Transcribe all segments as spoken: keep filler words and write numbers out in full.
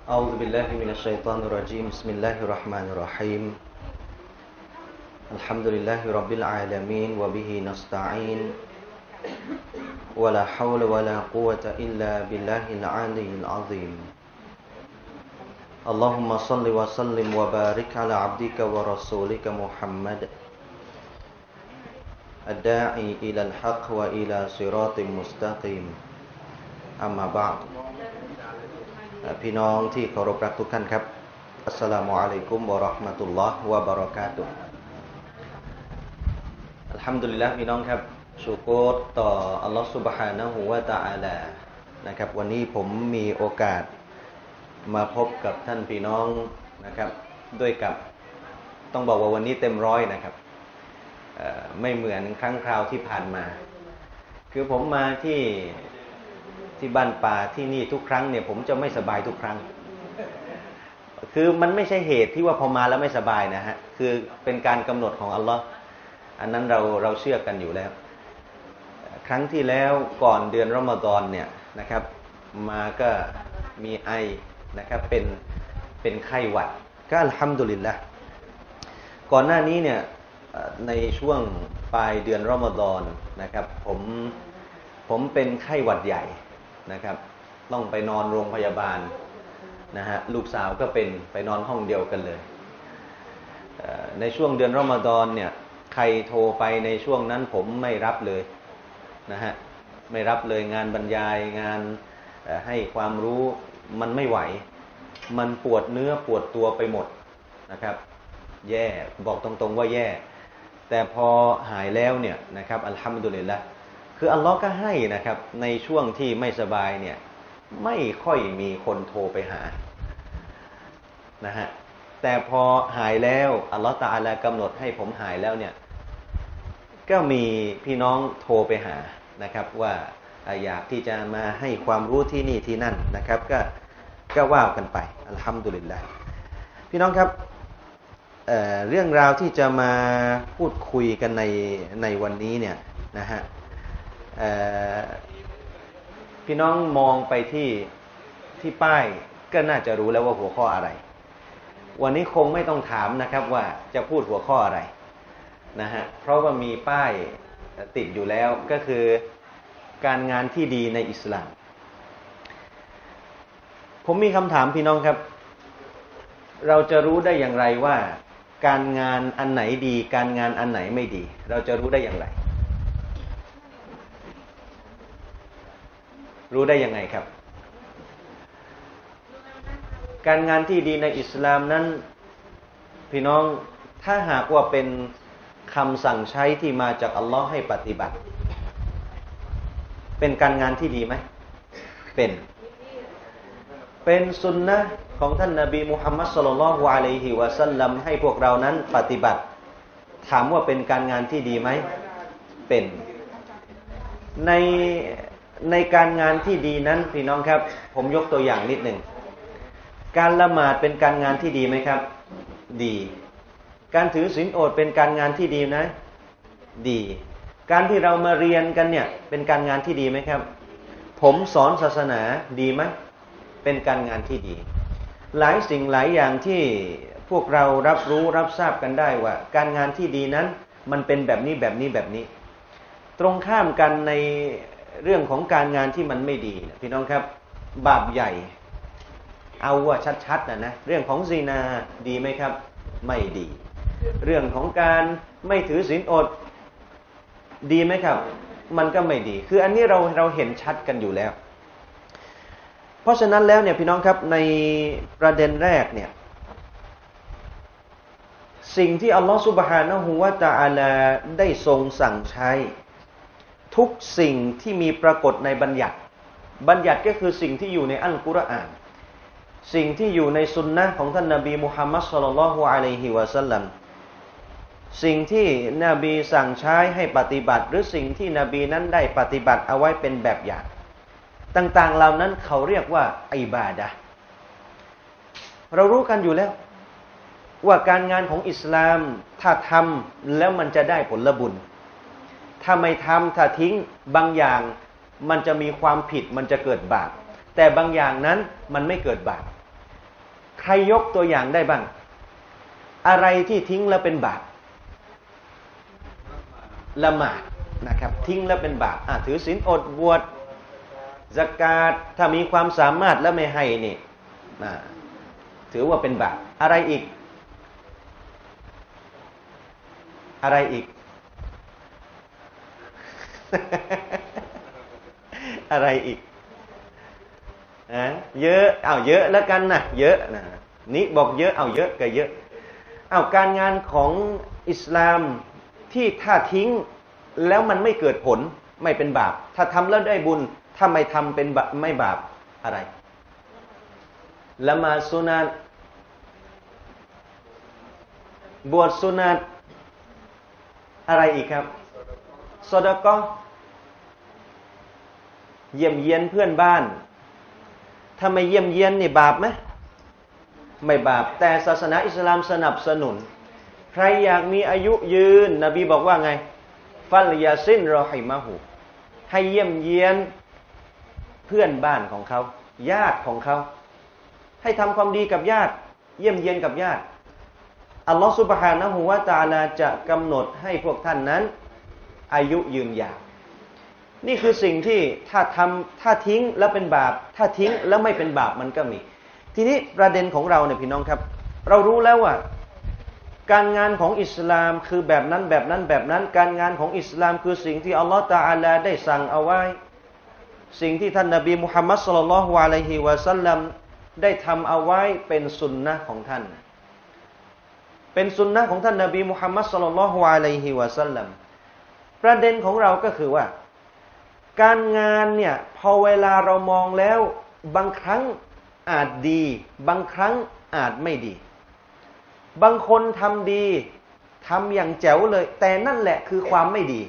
أعوذ بالله من الشيطان الرجيم بسم الله الرحمن الرحيم الحمد لله رب العالمين وبه نستعين ولا حول ولا قوة إلا بالله العلي العظيم اللهم صل وسلم وبارك على عبدك ورسولك محمد الداعي إلى الحق وإلى صراط مستقيم أما بعد พี่น้องที่เคารพรักทุกท่านครับอัสสลามุอะลัยกุมวะเราะห์มะตุลลอฮ์วะบะเราะกาตุฮ์อัลฮัมดุลิลละห์พี่น้องครับชูโกรต่ออัลลอฮ์ซุบฮานะฮูวะตะอาลานะครับวันนี้ผมมีโอกาสมาพบกับท่านพี่น้องนะครับด้วยกับต้องบอกว่าวันนี้เต็มร้อยนะครับไม่เหมือนครั้งคราวที่ผ่านมาคือผมมาที่ที่บ้านป่าที่นี่ทุกครั้งเนี่ยผมจะไม่สบายทุกครั้งคือมันไม่ใช่เหตุที่ว่าพอมาแล้วไม่สบายนะฮะคือเป็นการกำหนดของอัลลอฮ์อันนั้นเราเราเชื่อกันอยู่แล้วครั้งที่แล้วก่อนเดือนรอมฎอนเนี่ยนะครับมาก็มีไอนะครับเป็นเป็นไข้หวัดก็อัลฮัมดุลิลละห์ก่อนหน้านี้เนี่ยในช่วงปลายเดือนรอมฎอนนะครับผมผมเป็นไข้หวัดใหญ่นะครับต้องไปนอนโรงพยาบาลนะฮะลูกสาวก็เป็นไปนอนห้องเดียวกันเลยในช่วงเดือนรอมฎอนเนี่ยใครโทรไปในช่วงนั้นผมไม่รับเลยนะฮะไม่รับเลยงานบรรยายงานให้ความรู้มันไม่ไหวมันปวดเนื้อปวดตัวไปหมดนะครับแย่บอกตรงๆว่าแย่แต่พอหายแล้วเนี่ยนะครับอัลฮัมดุลิลละห์คืออัลลอฮ์ก็ให้นะครับในช่วงที่ไม่สบายเนี่ยไม่ค่อยมีคนโทรไปหานะฮะแต่พอหายแล้วอัลลอฮ์ตะอาลากำหนดให้ผมหายแล้วเนี่ยก็มีพี่น้องโทรไปหานะครับว่าอยากที่จะมาให้ความรู้ที่นี่ที่นั่นนะครับก็ก็ว่ากันไปอัลฮัมดุลิลละห์พี่น้องครับ เอ่อ เรื่องราวที่จะมาพูดคุยกันในในวันนี้เนี่ยนะฮะพี่น้องมองไปที่ที่ป้ายก็น่าจะรู้แล้วว่าหัวข้ออะไรวันนี้คงไม่ต้องถามนะครับว่าจะพูดหัวข้ออะไรนะฮะเพราะว่ามีป้ายติดอยู่แล้วก็คือการงานที่ดีในอิสลามผมมีคำถามพี่น้องครับเราจะรู้ได้อย่างไรว่าการงานอันไหนดีการงานอันไหนไม่ดีเราจะรู้ได้อย่างไรรู้ได้ยังไงครับการงานที่ดีในอิสลามนั้นพี่น้องถ้าหากว่าเป็นคำสั่งใช้ที่มาจากอัลลอฮ์ให้ปฏิบัติเป็นการงานที่ดีไหมเป็นเป็นสุนนะของท่านนบีมุฮัมมัดศ็อลลัลลอฮุอะลัยฮิวะซัลลัมให้พวกเรานั้นปฏิบัติถามว่าเป็นการงานที่ดีไหมเป็นในในการงานที่ดีนั้นพี่น้องครับผมยกตัวอย่างนิดหนึ่งการละหมาดเป็นการงานที่ดีไหมครับดีการถือศีลอดเป็นการงานที่ดีนะดีการที่เรามาเรียนกันเนี่ยเป็นการงานที่ดีไหมครับผมสอนศาสนาดีไหมเป็นการงานที่ดีหลายสิ่งหลายอย่างที่พวกเรารับรู้รับทราบกันได้ว่าการงานที่ดีนั้นมันเป็นแบบนี้แบบนี้แบบนี้ตรงข้ามกันในเรื่องของการงานที่มันไม่ดีพี่น้องครับบาปใหญ่เอาว่าชัดๆนะนะเรื่องของซินาดีไหมครับไม่ดีเรื่องของการไม่ถือศีลอดดีไหมครับมันก็ไม่ดีคืออันนี้เราเราเห็นชัดกันอยู่แล้วเพราะฉะนั้นแล้วเนี่ยพี่น้องครับในประเด็นแรกเนี่ยสิ่งที่อัลลอฮฺซุบฮานะฮูวะตะอาลาได้ทรงสั่งใช้ทุกสิ่งที่มีปรากฏในบัญญัติบัญญัติก็คือสิ่งที่อยู่ในอัลกุรอานสิ่งที่อยู่ในสุนนะของท่านนบีมุฮัมมัดศ็อลลัลลอฮุอะลัยฮิวะซัลลัมสิ่งที่นบีสั่งใช้ให้ปฏิบัติหรือสิ่งที่นบีนั้นได้ปฏิบัติเอาไว้เป็นแบบอย่างต่างๆเหล่านั้นเขาเรียกว่าอิบาดะห์เรารู้กันอยู่แล้วว่าการงานของอิสลามถ้าทำแล้วมันจะได้ผลบุญถ้าไม่ทำถ้าทิ้งบางอย่างมันจะมีความผิดมันจะเกิดบาปแต่บางอย่างนั้นมันไม่เกิดบาปรยกตัวอย่างได้บ้างอะไรที่ทิ้งแล้วเป็นบาปละหมาดนะครับทิ้งแล้วเป็นบาปอ่ะถือศีลอดบวชซักาตถ้ามีความสามารถแล้วไม่ให้นี่นะถือว่าเป็นบาปอะไรอีกอะไรอีก อะไรอีกนะเยอะเอาเยอะแล้วกันนะเยอะนะนี่บอกเยอะเอาเยอะก็เยอะเอาการงานของอิสลามที่ถ้าทิ้งแล้วมันไม่เกิดผลไม่เป็นบาปถ้าทำแล้วได้บุญถ้าไม่ทำเป็นบาปไม่บาปอะไรละหมาดสุนัตบวชสุนัตอะไรอีกครับซอดาเกาะห์เยี่ยมเยียนเพื่อนบ้านถ้าไม่เยี่ยมเยียนนี่บาปไหมไม่บาปแต่ศาสนาอิสลามสนับสนุนใครอยากมีอายุยืนนบีบอกว่าไงฟัลยาซินรอฮิมะฮูให้เยี่ยมเยียนเพื่อนบ้านของเขาญาติของเขาให้ทำความดีกับญาติเยี่ยมเยียนกับญาติอัลลอฮฺซุบฮานะฮูวะตะอาลาจะกำหนดให้พวกท่านนั้นอายุยืนยาวนี่คือสิ่งที่ถ้าทำถ้าทิ้งแล้วเป็นบาปถ้าทิ้งแล้วไม่เป็นบาปมันก็มีทีนี้ประเด็นของเราเนี่ยพี่น้องครับเรารู้แล้วว่าการงานของอิสลามคือแบบนั้นแบบนั้นแบบนั้นการงานของอิสลามคือสิ่งที่อัลลอฮฺตะอาลาได้สั่งเอาไว้สิ่งที่ท่านนบีมุฮัมมัดศ็อลลัลลอฮุอะลัยฮิวะซัลลัมได้ทำเอาไว้เป็นสุนนะของท่านเป็นสุนนะของท่านนบีมุฮัมมัดศ็อลลัลลอฮุอะลัยฮิวะซัลลัมประเด็นของเราก็คือว่าการงานเนี่ยพอเวลาเรามองแล้วบางครั้งอาจดีบางครั้งอาจไม่ดีบางคนทำดีทำอย่างแจ๋วเลยแต่นั่นแหละคือความไม่ดี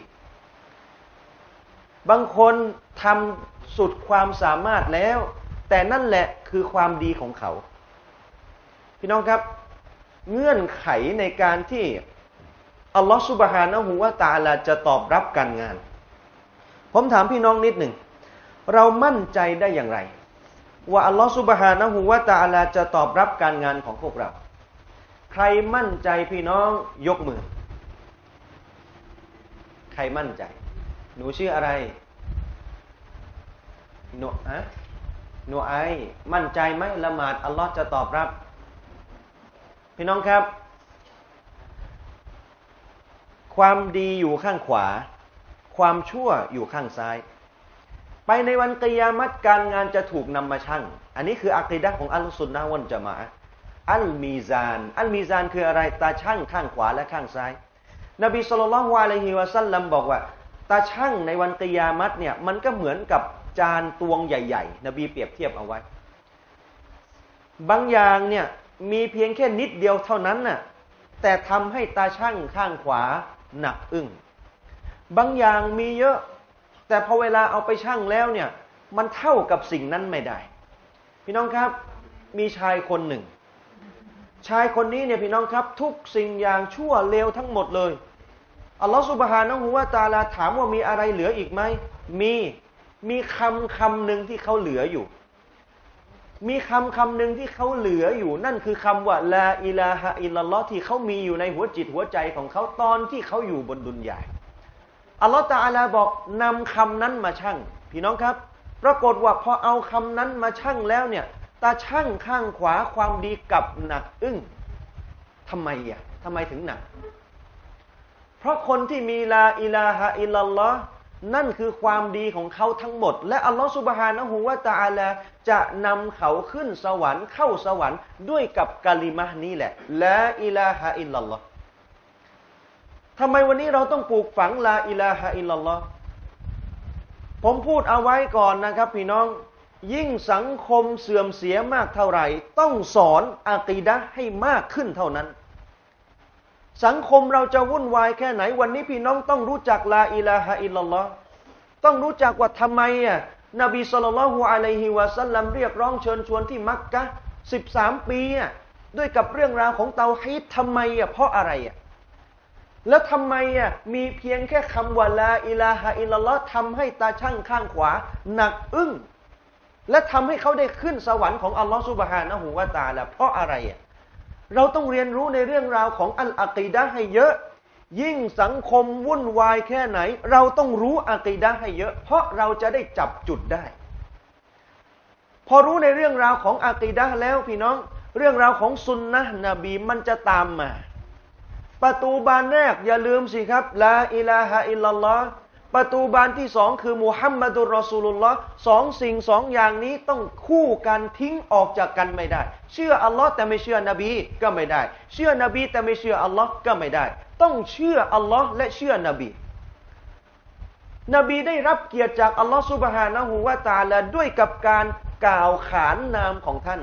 บางคนทำสุดความสามารถแล้วแต่นั่นแหละคือความดีของเขาพี่น้องครับเงื่อนไขในการที่อัลลอฮฺซุบฮานะฮูวะตะอาลาจะตอบรับการงานผมถามพี่น้องนิดหนึ่งเรามั่นใจได้อย่างไรว่าอัลลอฮฺซุบฮานะฮูวะตะอาลาจะตอบรับการงานของพวกเราใครมั่นใจพี่น้องยกมือใครมั่นใจหนูชื่ออะไรหนูอะหนูไอมั่นใจไหมละหมาดอัลลอฮ์จะตอบรับพี่น้องครับความดีอยู่ข้างขวาความชั่วอยู่ข้างซ้ายไปในวันกิยามะฮ์การงานจะถูกนำมาชั่งอันนี้คืออะกีดะห์ของอัลลุสซุนนะฮ์วัลญะมาอะฮ์อัลมีซานอัลมีซานคืออะไรตาชั่งข้างขวาและข้างซ้ายนบีศ็อลลัลลอฮุอะลัยฮิวะซัลลัมบอกว่าตาชั่งในวันกิยามะฮ์เนี่ยมันก็เหมือนกับจานตวงใหญ่ๆนบีเปรียบเทียบเอาไว้บางอย่างเนี่ยมีเพียงแค่นิดเดียวเท่านั้นน่ะแต่ทำให้ตาชั่งข้างขวาหนักอึ้งบางอย่างมีเยอะแต่พอเวลาเอาไปชั่งแล้วเนี่ยมันเท่ากับสิ่งนั้นไม่ได้พี่น้องครับมีชายคนหนึ่งชายคนนี้เนี่ยพี่น้องครับทุกสิ่งอย่างชั่วเลวทั้งหมดเลยอัลลอฮฺซุบฮานะฮูวะตะอาลาถามว่ามีอะไรเหลืออีกไหมมีมีคำคำหนึ่งที่เขาเหลืออยู่มีคำคำหนึ่งที่เขาเหลืออยู่นั่นคือคำว่าลาอิลาฮะอิลลัลลอฮ์ที่เขามีอยู่ในหัวจิตหัวใจของเขาตอนที่เขาอยู่บนดุนยาอัลลอฮฺตะอาลาบอกนำคำนั้นมาชั่งพี่น้องครับปรากฏว่าพอเอาคำนั้นมาชั่งแล้วเนี่ยตาชั่งข้างขวาความดีกับหนักอึ้งทำไมอ่ะทำไมถึงหนักเพราะคนที่มีลาอิลาฮะอิลลัลลอฮ์นั่นคือความดีของเขาทั้งหมดและอัลลอฮฺซุบฮานะฮูวะตะอาลาจะนำเขาขึ้นสวรรค์เข้าสวรรค์ด้วยกับกะลิมะห์นี้แหละลาอิลาฮะอิลลัลลอฮ์ทำไมวันนี้เราต้องปลูกฝังลาอิลาฮะอิลลัลลอฮ์ผมพูดเอาไว้ก่อนนะครับพี่น้องยิ่งสังคมเสื่อมเสียมากเท่าไหร่ต้องสอนอะกีดะห์ให้มากขึ้นเท่านั้นสังคมเราจะวุ่นวายแค่ไหนวันนี้พี่น้องต้องรู้จักลาอิลาฮะอิลลัลลอฮ์ต้องรู้จักว่าทำไมอ่ะนบีศ็อลลัลลอฮุอะลัยฮิวะซัลลัมเรียกร้องเชิญชวนที่มักกะฮ์สิบสามปีอ่ะด้วยกับเรื่องราวของเตาฮีดทำไมอ่ะเพราะอะไรอ่ะแล้วทำไมอ่ะมีเพียงแค่คำว่าลาอิลาฮะอิลลัลลอฮ์ทำให้ตาช่างข้างขวาหนักอึ้งและทำให้เขาได้ขึ้นสวรรค์ของอัลลอฮฺซุบฮานะฮูวะตะอาลาเพราะอะไรอ่ะเราต้องเรียนรู้ในเรื่องราวของอัลอากีดะห์ให้เยอะยิ่งสังคมวุ่นวายแค่ไหนเราต้องรู้อากีดะห์ให้เยอะเพราะเราจะได้จับจุดได้พอรู้ในเรื่องราวของอากีดะห์แล้วพี่น้องเรื่องราวของซุนนะห์นบีมันจะตามมาประตูบานแรกอย่าลืมสิครับลาอิลาฮะอิลลัลลอฮ์ประตูบานที่สองคือมุฮัมมัดุรรอซูลุลลอฮ์สองสิ่งสองอย่างนี้ต้องคู่กันทิ้งออกจากกันไม่ได้เชื่ออัลลอฮ์แต่ไม่เชื่อนบีก็ไม่ได้เชื่อนบีแต่ไม่เชื่ออัลลอฮ์ก็ไม่ได้ต้องเชื่ออัลลอฮ์และเชื่อนบีนบีได้รับเกียรติจากอัลลอฮ์ซุบฮานะฮูวะตะอาลาด้วยกับการกล่าวขานนามของท่าน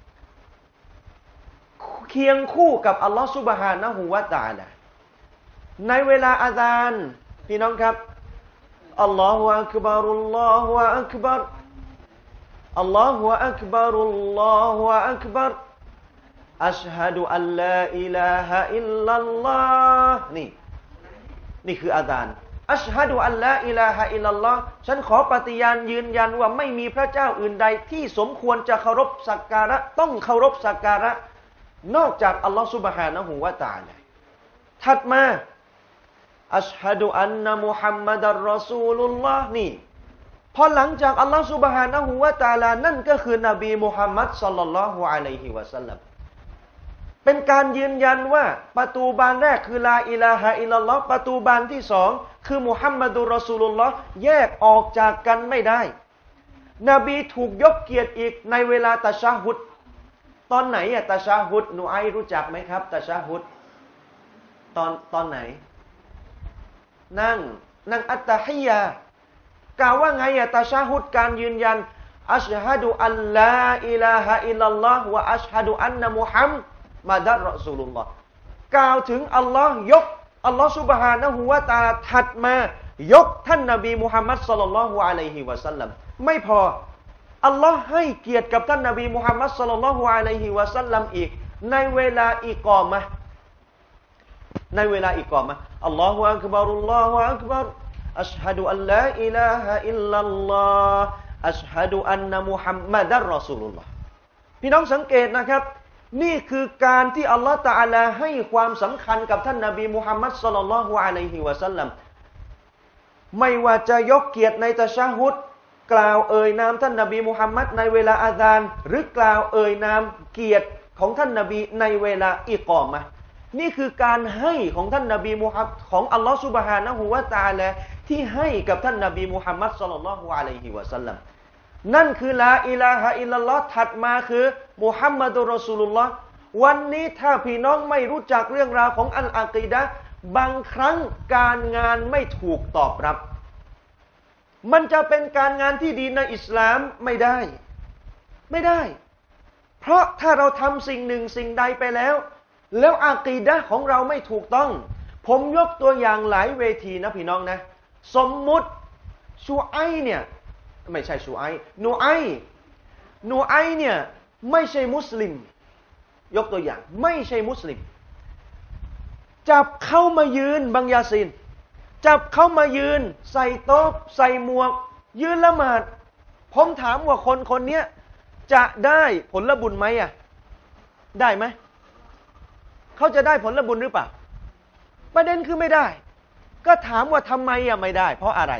เคียงคู่กับอัลลอฮ์ซุบฮานะฮูวะตะอาลาในเวลาอาซานพี่น้องครับอัลลอฮฺอักบัรุลลอฮฺอักบัรอัลลอฮฺอักบัรุลลอฮฺอักบัรอัชฮะดุอัลลาอิลาฮะอิลลัลลอฮ์นี่นี่คืออาซานอัชฮะดุอัลลาอิลาฮะอิลลัลลอฮ์ฉันขอปฏิญาณยืนยันว่าไม่มีพระเจ้าอื่นใดที่สมควรจะเคารพสักการะต้องเคารพสักการะนอกจากอัลลอฮฺซุบฮานะฮูวะตะอาลาถัดมาอัชฮะดุอันนะมุฮัมมัดัรรอซูลุลลอฮ์นี่พอหลังจากอัลลอฮฺซุบฮานะฮูวะตะอาลานั่นก็คือนบีมุฮัมมัดศ็อลลัลลอฮุอะลัยฮิวะซัลลัมเป็นการยืนยันว่าประตูบานแรกคือลาอิลาฮะอิลลัลลอฮ์ประตูบานที่สองคือมุฮัมมัดุรรอซูลุลลอฮ์แยกออกจากกันไม่ได้นบีถูกยกเกียรติอีกในเวลาตะชะฮุดตอนไหนอะตะชะฮุดหนูไอรู้จักไหมครับตะชะฮุดตอนตอนไหนนั่งนั่งอัตตะฮิยะกล่าวว่าไงอะตะชะฮุดการยืนยันอัชฮะดุอัลลาอิลาฮะอิลลัลลอฮ์วะอัชฮะดุอันนะมุฮัมมัดัรรอซูลุลลอฮ์กล่าวถึงอัลลอฮ์ยกอัลลอฮ์ซุบฮานะฮูวะตะอาลาถัดมายกท่านนบีมุฮัมมัดศ็อลลัลลอฮุอะลัยฮิวะซัลลัมไม่พออัลลอฮ์ให้เกียรติกับท่านนบีมุฮัมมัดศ็อลลัลลอฮุอะลัยฮิวะซัลลัมอีกในเวลาอิกอมะห์ในเวลาอิกอมะห์อัลลอฮุอักบัรุลลอฮุอักบัรอัชฮะดุอัลลาอิลาฮะอิลลัลลอฮอัชฮะดุอันนะมุฮัมมัดัรรอซูลุลลอฮ์พี่น้องสังเกตนะครับนี่คือการที่อัลลอฮฺตะอาลาให้ความสำคัญกับท่านนบีมุฮัมมัดศ็อลลัลลอฮุอะลัยฮิวะซัลลัมไม่ว่าจะยกเกียรติในตะชะฮุดกล่าวเอ่ยนามท่านนบีมุฮัมมัดในเวลาอาซานหรือกล่าวเอ่ยนามเกียรติของท่านนบีในเวลาอิกอมะห์นี่คือการให้ของท่านนบีมุฮัมมัดของอัลลอฮฺซุบฮานะฮูวะตะอาลาที่ให้กับท่านนบีมุฮัมมัดศ็อลลัลลอฮุอะลัยฮิวะซัลลัมนั่นคือลาอิลาฮะอิลลัลลอฮ์ถัดมาคือมุฮัมมัดุรรอซูลุลลอฮ์วันนี้ถ้าพี่น้องไม่รู้จักเรื่องราวของอัลอากีดะห์บางครั้งการงานไม่ถูกตอบรับมันจะเป็นการงานที่ดีในอิสลามไม่ได้ไม่ได้เพราะถ้าเราทำสิ่งหนึ่งสิ่งใดไปแล้วแล้วอากีดะห์ของเราไม่ถูกต้องผมยกตัวอย่างหลายเวทีนะพี่น้องนะสมมุติชูไอเนี่ยไม่ใช่ชูไอนูไอนูไอเนี่ยไม่ใช่มุสลิมยกตัวอย่างไม่ใช่มุสลิมจับเข้ามายืนบังยาซินจับเข้ามายืนใส่โต๊ะใส่หมวกยืนละหมาดผมถามว่าคนคนนี้จะได้ผลบุญไหมอ่ะได้ไหมเขาจะได้ผลบุญหรือเปล่าประเด็นคือไม่ได้ก็ถามว่าทำไมอ่ะไม่ได้เพราะอะไร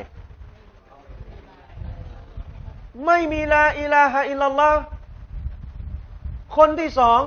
ไม่มีลาอิลาฮะอิลลัลลอฮ์คนที่สอง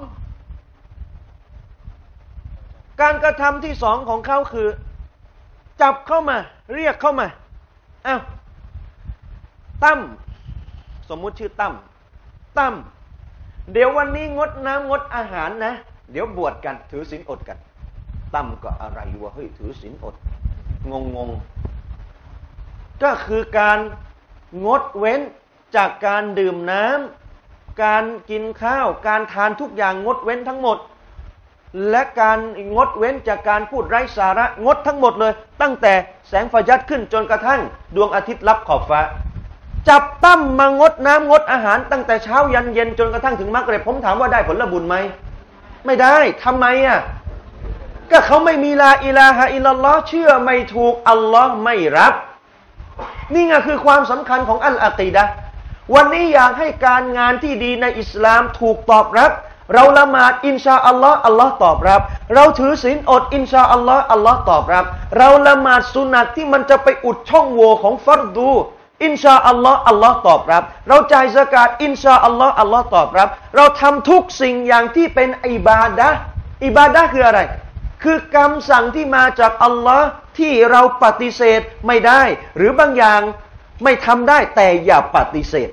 การกระทำที่สองของเขาคือจับเข้ามาเรียกเข้ามาอ้าวตั้มสมมุติชื่อตั้มตั้มเดี๋ยววันนี้งดน้ำงดอาหารนะเดี๋ยวบวชกันถือศีลอดกันตั้มก็อะไรวะเฮ้ยถือศีลอดงงงก็คือการงดเว้นจากการดื่มน้ำการกินข้าวการทานทุกอย่างงดเว้นทั้งหมดและการงดเว้นจากการพูดไร้สาระงดทั้งหมดเลยตั้งแต่แสงฟาญัรขึ้นจนกระทั่งดวงอาทิตย์ลับขอบฟ้าจับตั้มมางดน้ำงดอาหารตั้งแต่เช้ายันเย็นจนกระทั่งถึงมักริบผมถามว่าได้ผลบุญไหมไม่ได้ทำไมอ่ะก็เขาไม่มีลาอิลาฮะอิลลัลลอฮ์เชื่อไม่ถูกอัลลอฮ์ไม่รับนี่ไงคือความสำคัญของอัลอากีดะห์วันนี้อยากให้การงานที่ดีในอิสลามถูกตอบรับเราละหมาดอินชาอัลลอฮ์อัลลอฮ์ตอบรับเราถือศีลอดอินชาอัลลอฮ์อัลลอฮ์ตอบรับเราละหมาดสุนัตที่มันจะไปอุดช่องโหว่ของฟัรดูอินชาอัลลอฮ์อัลลอฮ์ตอบรับเราจ่ายซะกาตอินชาอัลลอฮ์อัลลอฮ์ตอบรับเราทำทุกสิ่งอย่างที่เป็นอิบาดะห์อิบาดะห์คืออะไรคือคำสั่งที่มาจากอัลลอฮ์ที่เราปฏิเสธไม่ได้หรือบางอย่างไม่ทำได้แต่อย่าปฏิเสธ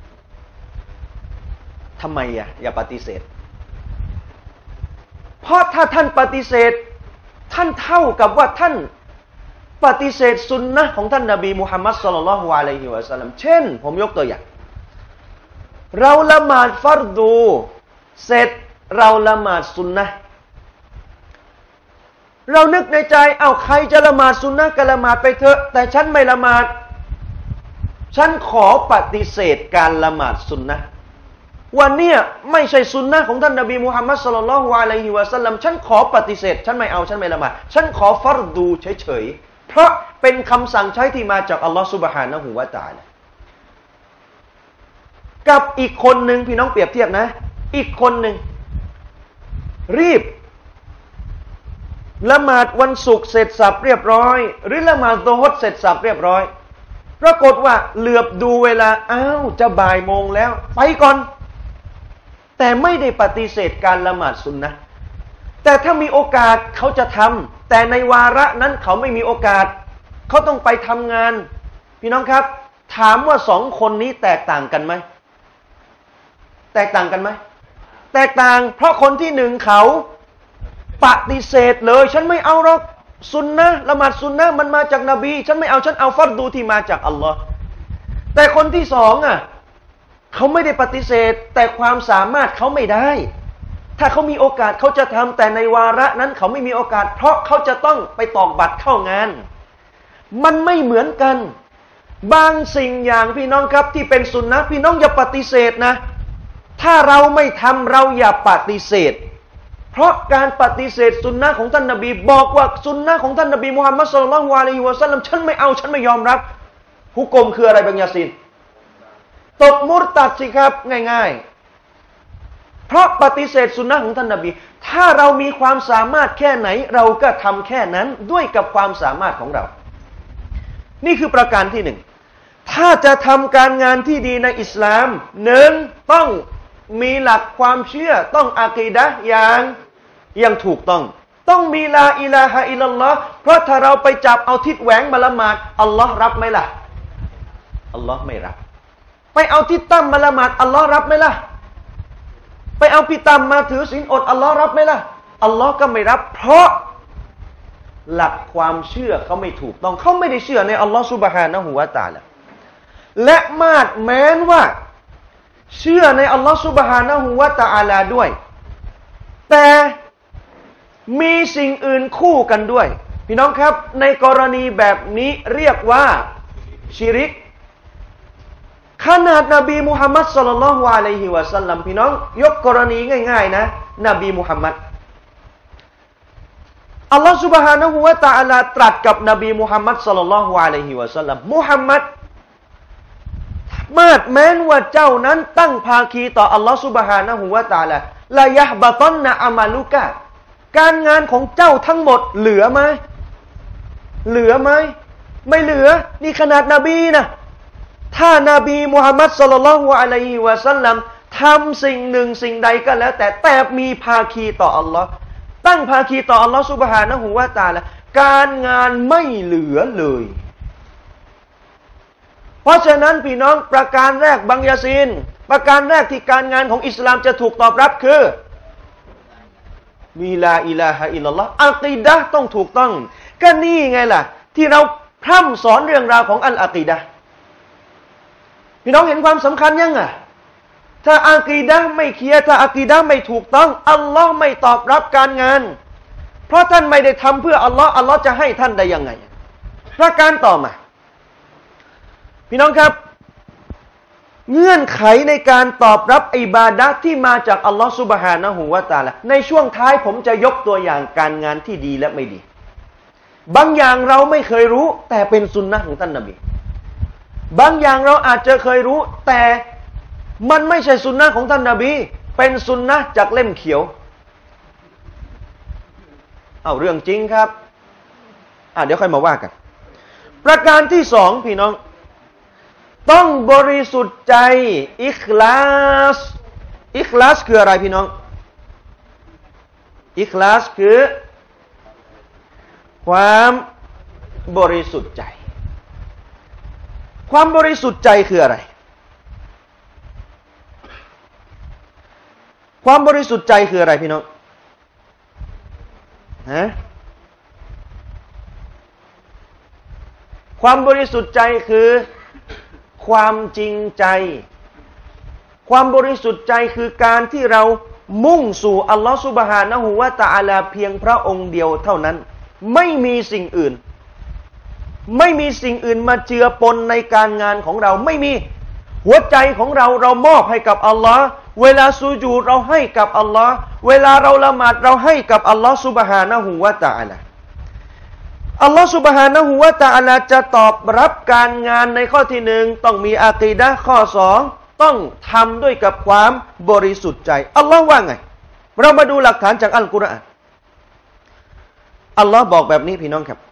ทำไมอ่ะอย่าปฏิเสธเพราะถ้าท่านปฏิเสธท่านเท่ากับว่าท่านปฏิเสธสุนนะของท่านนบีมุฮัมมัดศ็อลลัลลอฮุอะลัยฮิวะซัลลัมเช่นผมยกตัวอย่างเราละหมาดฟัรดูเสร็จเราละหมาดสุนนะเรานึกในใจเอาใครจะละหมาดสุนนะก็ละหมาดไปเถอะแต่ฉันไม่ละหมาดฉันขอปฏิเสธการละหมาดสุนนะวันนี้ไม่ใช่สุนนะของท่านนบีมุฮัมมัดศ็อลลัลลอฮุอะลัยฮิวะซัลลัมฉันขอปฏิเสธฉันไม่เอาฉันไม่ละหมาดฉันขอฟัรดูเฉยๆเพราะเป็นคำสั่งใช้ที่มาจากอัลลอฮฺซุบฮานะฮูวะตะอาลากับอีกคนหนึ่งพี่น้องเปรียบเทียบนะอีกคนหนึ่งรีบละหมาดวันศุกร์เสร็จสับเรียบร้อยหรือละหมาดโซุฮรเสร็จสับเรียบร้อยปรากฏว่าเหลือบดูเวลาอ้าวจะบ่ายโมงแล้วไปก่อนแต่ไม่ได้ปฏิเสธการละหมาดสุนนะแต่ถ้ามีโอกาสเขาจะทำแต่ในวาระนั้นเขาไม่มีโอกาสเขาต้องไปทำงานพี่น้องครับถามว่าสองคนนี้แตกต่างกันไหมแตกต่างกันไหมแตกต่างเพราะคนที่หนึ่งเขาปฏิเสธเลยฉันไม่เอาหรอกสุนนะละหมาดสุนนะมันมาจากนบีฉันไม่เอาฉันเอาฟัรดูที่มาจากอัลลอฮ์แต่คนที่สองอ่ะเขาไม่ได้ปฏิเสธแต่ความสามารถเขาไม่ได้ถ้าเขามีโอกาสเขาจะทำแต่ในวาระนั้นเขาไม่มีโอกาสเพราะเขาจะต้องไปตอกบัตรเข้างานมันไม่เหมือนกันบางสิ่งอย่างพี่น้องครับที่เป็นสุนนะพี่น้องอย่าปฏิเสธนะถ้าเราไม่ทำเราอย่าปฏิเสธเพราะการปฏิเสธสุนนะของท่านนบีบอกว่าสุนนะของท่านนบีมุฮัมมัดศ็อลลัลลอฮุอะลัยฮิวะซัลลัมฉันไม่เอาฉันไม่ยอมรับฮุกมคืออะไรบางยาซีนตกมุรตัดสิครับง่ายๆเพราะปฏิเสธสุนนะของท่านนบีถ้าเรามีความสามารถแค่ไหนเราก็ทำแค่นั้นด้วยกับความสามารถของเรานี่คือประการที่หนึ่งถ้าจะทำการงานที่ดีในอิสลามหนึ่งต้องมีหลักความเชื่อต้องอะกีดะห์อย่างอย่างถูกต้องต้องมีลาอิลาฮะอิลลัลลอฮ์เพราะถ้าเราไปจับเอาทิศแหวงมาละหมาดอัลลอฮ์รับไหมล่ะอัลลอฮ์ไม่รับไปเอาทิศตั้มมาละหมาดอัลลอฮ์รับไหมล่ะไปเอาพี่ตั้มมาถือศีลอดอัลลอฮ์รับไหมล่ะอัลลอฮ์ก็ไม่รับเพราะหลักความเชื่อเขาไม่ถูกต้องเขาไม่ได้เชื่อในอัลลอฮ์ซุบฮานะฮูวะตะอาลาและมาดแม้นว่าเชื่อในอัลลอฮ์ซุบฮานะฮูวะตะอาลาด้วยแต่มีสิ่งอื่นคู่กันด้วยพี่น้องครับในกรณีแบบนี้เรียกว่าชิริกขนาดนบีมุฮัมมัดศ็อลลัลลอฮุอะลัยฮิวะซัลลัมพี่น้องยกกรณีง่ายๆนะนบีมุฮัมมัดอัลลอฮ์ซุบฮานะฮูวะตะอาลาตรัสกับนบีมุฮัมมัดศ็อลลัลลอฮุอะลัยฮิวะซัลลัมมุฮัมมัดมาดแม้นว่าเจ้านั้นตั้งภาคีต่ออัลลอฮฺซุบฮานะฮูวะตะอาลาลายะฮ์บะตันนะอามาลุกะการงานของเจ้าทั้งหมดเหลือไหมเหลือไหมไม่เหลือนี่ขนาดนบีนะถ้านบีมุฮัมมัดศ็อลลัลลอฮุอะลัยฮิวะซัลลัมทำสิ่งหนึ่งสิ่งใดก็แล้วแต่แต่มีภาคีต่ออัลลอฮ์ตั้งภาคีต่ออัลลอฮฺซุบฮานะฮูวะตะอาลาการงานไม่เหลือเลยเพราะฉะนั้นพี่น้องประการแรกบังยาซีนประการแรกที่การงานของอิสลามจะถูกตอบรับคือมีลาอิลาฮะอิลลัลลอฮ์อะกีดะห์ต้องถูกต้องก็นี่ไงล่ะที่เราพร่ำสอนเรื่องราวของอัลอะกีดะห์พี่น้องเห็นความสำคัญยังอ่ะถ้าอะกีดะห์ไม่เคลียร์ถ้าอะกีดะห์ไม่ถูกต้องอัลลอฮ์ไม่ตอบรับการงานเพราะท่านไม่ได้ทำเพื่ออัลลอฮ์อัลลอฮ์จะให้ท่านได้ยังไงประการต่อมาพี่น้องครับเงื่อนไขในการตอบรับอิบาดะห์ที่มาจากอัลลอฮฺซุบฮานะฮูวะตะอาลาในช่วงท้ายผมจะยกตัวอย่างการงานที่ดีและไม่ดีบางอย่างเราไม่เคยรู้แต่เป็นสุนนะของท่านนบีบางอย่างเราอาจจะเคยรู้แต่มันไม่ใช่สุนนะของท่านนบีเป็นสุนนะจากเล่มเขียวเอาเรื่องจริงครับอ่ะเดี๋ยวค่อยมาว่ากันประการที่สองพี่น้องต้องบริสุทธิ์ใจอิคลาสอิคลาสคืออะไรพี่น้องอิคลาสคือความบริสุทธิ์ใจความบริสุทธิ์ใจคืออะไรความบริสุทธิ์ใจคืออะไรพี่น้องฮะความบริสุทธิ์ใจคือความจริงใจความบริสุทธิ์ใจคือการที่เรามุ่งสู่อัลลอฮฺซุบฮานะฮูวะตะอาลาเพียงพระองค์เดียวเท่านั้นไม่มีสิ่งอื่นไม่มีสิ่งอื่นมาเจือปนในการงานของเราไม่มีหัวใจของเราเรามอบให้กับอัลลอฮ์เวลาซูญูดเราให้กับอัลลอฮ์เวลาเราละหมาดเราให้กับอัลลอฮ์ซุบฮานะฮูวะตะอาลาอัลลอฮ์ซุบฮานะฮูวะตะอาลาจะตอบรับการงานในข้อที่หนึ่งต้องมีอากีดะห์ข้อสองต้องทำด้วยกับความบริสุทธิ์ใจอัลลอฮ์ว่าไงเรามาดูหลักฐานจากอัลกุรอานอัลลอฮ์บอกแบบนี้พี่น้องครับ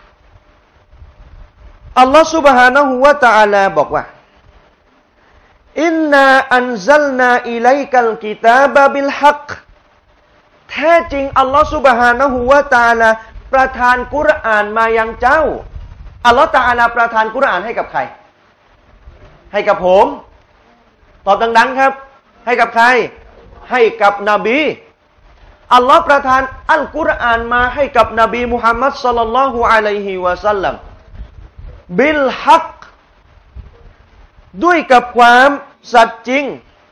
อัลลอฮ์ سبحانه และ تعالى บอกว่าอินนาอันซัลนาอิลัยกัลกิตาบะบิลฮักแท้จริงอัลลอฮ์ سبحانه และ تعالى ประทานกุรอานมายังเจ้าอัลลอฮ์ تعالى ประทานกุรอานให้กับใครให้กับผมตอบดังๆครับให้กับใครให้กับนบีอัลลอฮ์ประทานอัลกุรอานมาให้กับนบีมุฮัมมัดศ็อลลัลลอฮุอะลัยฮิวะซัลลัมบิลฮักด้วยกับความสัตย์จริง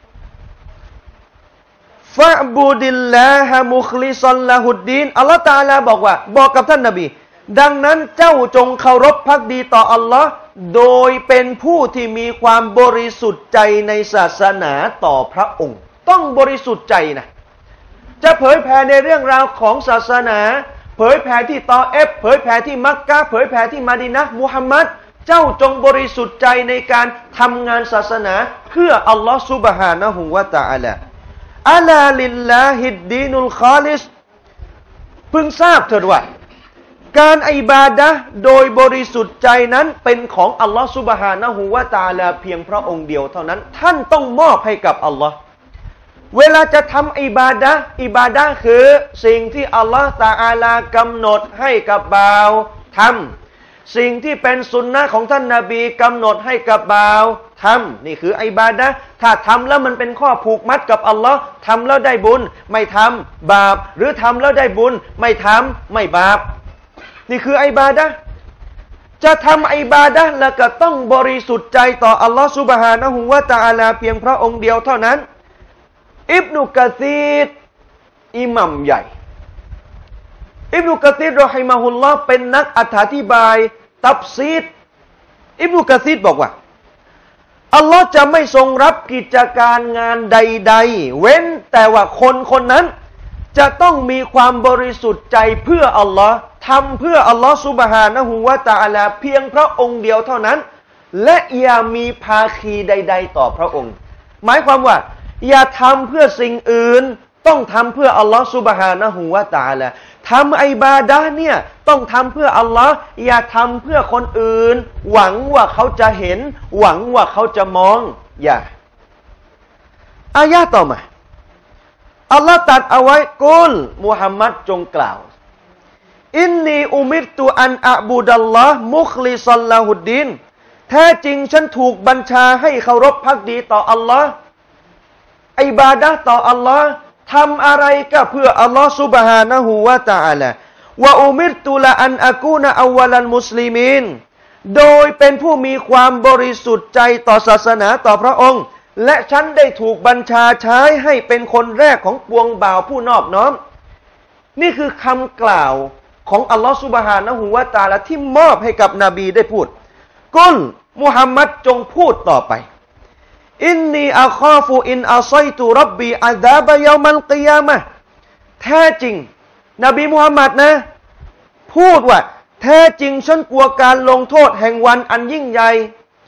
ฟะบูดิลลาฮะมุคลิซัลละฮุดดีนอัลลอฮ์ตะอาลาบอกว่าบอกกับท่านนบีดังนั้นเจ้าจงเคารพภักดีต่ออัลลอฮ์โดยเป็นผู้ที่มีความบริสุทธิ์ใจในศาสนาต่อพระองค์ต้องบริสุทธิ์ใจนะจะเผยแผ่ในเรื่องราวของศาสนาเผยแผ่ที่ตอเอฟเผยแผ่ที่มักกะเผยแผ่ที่มะดีนะห์มุฮัมมัดเจ้าจงบริสุทธิ์ใจในการทำงานศาสนาเพื่ออัลลอฮฺซุบฮานะฮูวะตะอาลาอะลาลิลลาฮิดดีนุลคอลิสพึงทราบเถิดว่าการอิบาดะห์โดยบริสุทธิ์ใจนั้นเป็นของอัลลอฮฺซุบฮานะฮูวะตะอาลาเพียงพระองค์เดียวเท่านั้นท่านต้องมอบให้กับอัลลอฮฺเวลาจะทำอิบาดะห์อิบาดะห์คือสิ่งที่อัลลอฮฺตะอาลากำหนดให้กับบ่าวทำสิ่งที่เป็นสุนนะของท่านนบีกำหนดให้กับบ่าวทำนี่คืออิบาดะห์ถ้าทำแล้วมันเป็นข้อผูกมัดกับอัลลอฮ์ทำแล้วได้บุญไม่ทำบาปหรือทำแล้วได้บุญไม่ทำไม่บาปนี่คืออิบาดะห์จะทำอิบาดะห์แล้วก็ต้องบริสุทธิ์ใจต่ออัลลอฮ์ซุบฮานะฮูวะตะอาลาเพียงพระองค์เดียวเท่านั้นอิบนุกะซีรอิหมัมใหญ่อิบนุกะซีรรอฮิมะฮุลลอฮ์เป็นนักอธิบายตัฟซีรอิบนุกะซีรบอกว่าอัลลอฮ์จะไม่ทรงรับกิจการงานใดๆเว้นแต่ว่าคนคนนั้นจะต้องมีความบริสุทธิ์ใจเพื่ออัลลอฮ์ทำเพื่ออัลลอฮ์ซุบฮานะฮูวะตะอาลาเพียงพระองค์เดียวเท่านั้นและอย่ามีภาคีใดๆต่อพระองค์หมายความว่าอย่าทำเพื่อสิ่งอื่นต้องทำเพื่ออัลลอฮ์ซุบฮานะฮูวะตะอาลาทำอิบาดะห์เนี่ยต้องทำเพื่ออัลลอฮ์อย่าทำเพื่อคนอื่นหวังว่าเขาจะเห็นหวังว่าเขาจะมองอย่าอายะต่อมาอัลลอฮ์ตรัสเอาไว้กุลมุฮัมมัดจงกล่าวอินนีอุมิรตุอันอะบูดัลลอฮ์มุคลิซัลลาฮุดดีนแท้จริงฉันถูกบัญชาให้เคารพภักดีต่ออัลลอฮ์อิบาดะห์ต่ออัลลอฮ์ทำอะไรก็เพื่ออัลลอฮ์ซุบฮานะฮูวะตะอาลาวะอุมิรตุละอันอะกูนะอวัลัลมุสลิมีนโดยเป็นผู้มีความบริสุทธิ์ใจต่อศาสนาต่อพระองค์และฉันได้ถูกบัญชาใช้ให้เป็นคนแรกของปวงบ่าวผู้นอบน้อมนี่คือคำกล่าวของอัลลอฮ์ซุบฮานะฮูวะตะอาลาที่มอบให้กับนบีได้พูดกุลมุฮัมมัดจงพูดต่อไปอินนีอาคอฟูอินอาซัยตุรับบีอาซาบะยามัลกิยามะห์แท้จริงนบีมุฮัมมัดนะพูดว่าแท้จริงฉันกลัวการลงโทษแห่งวันอันยิ่งใหญ่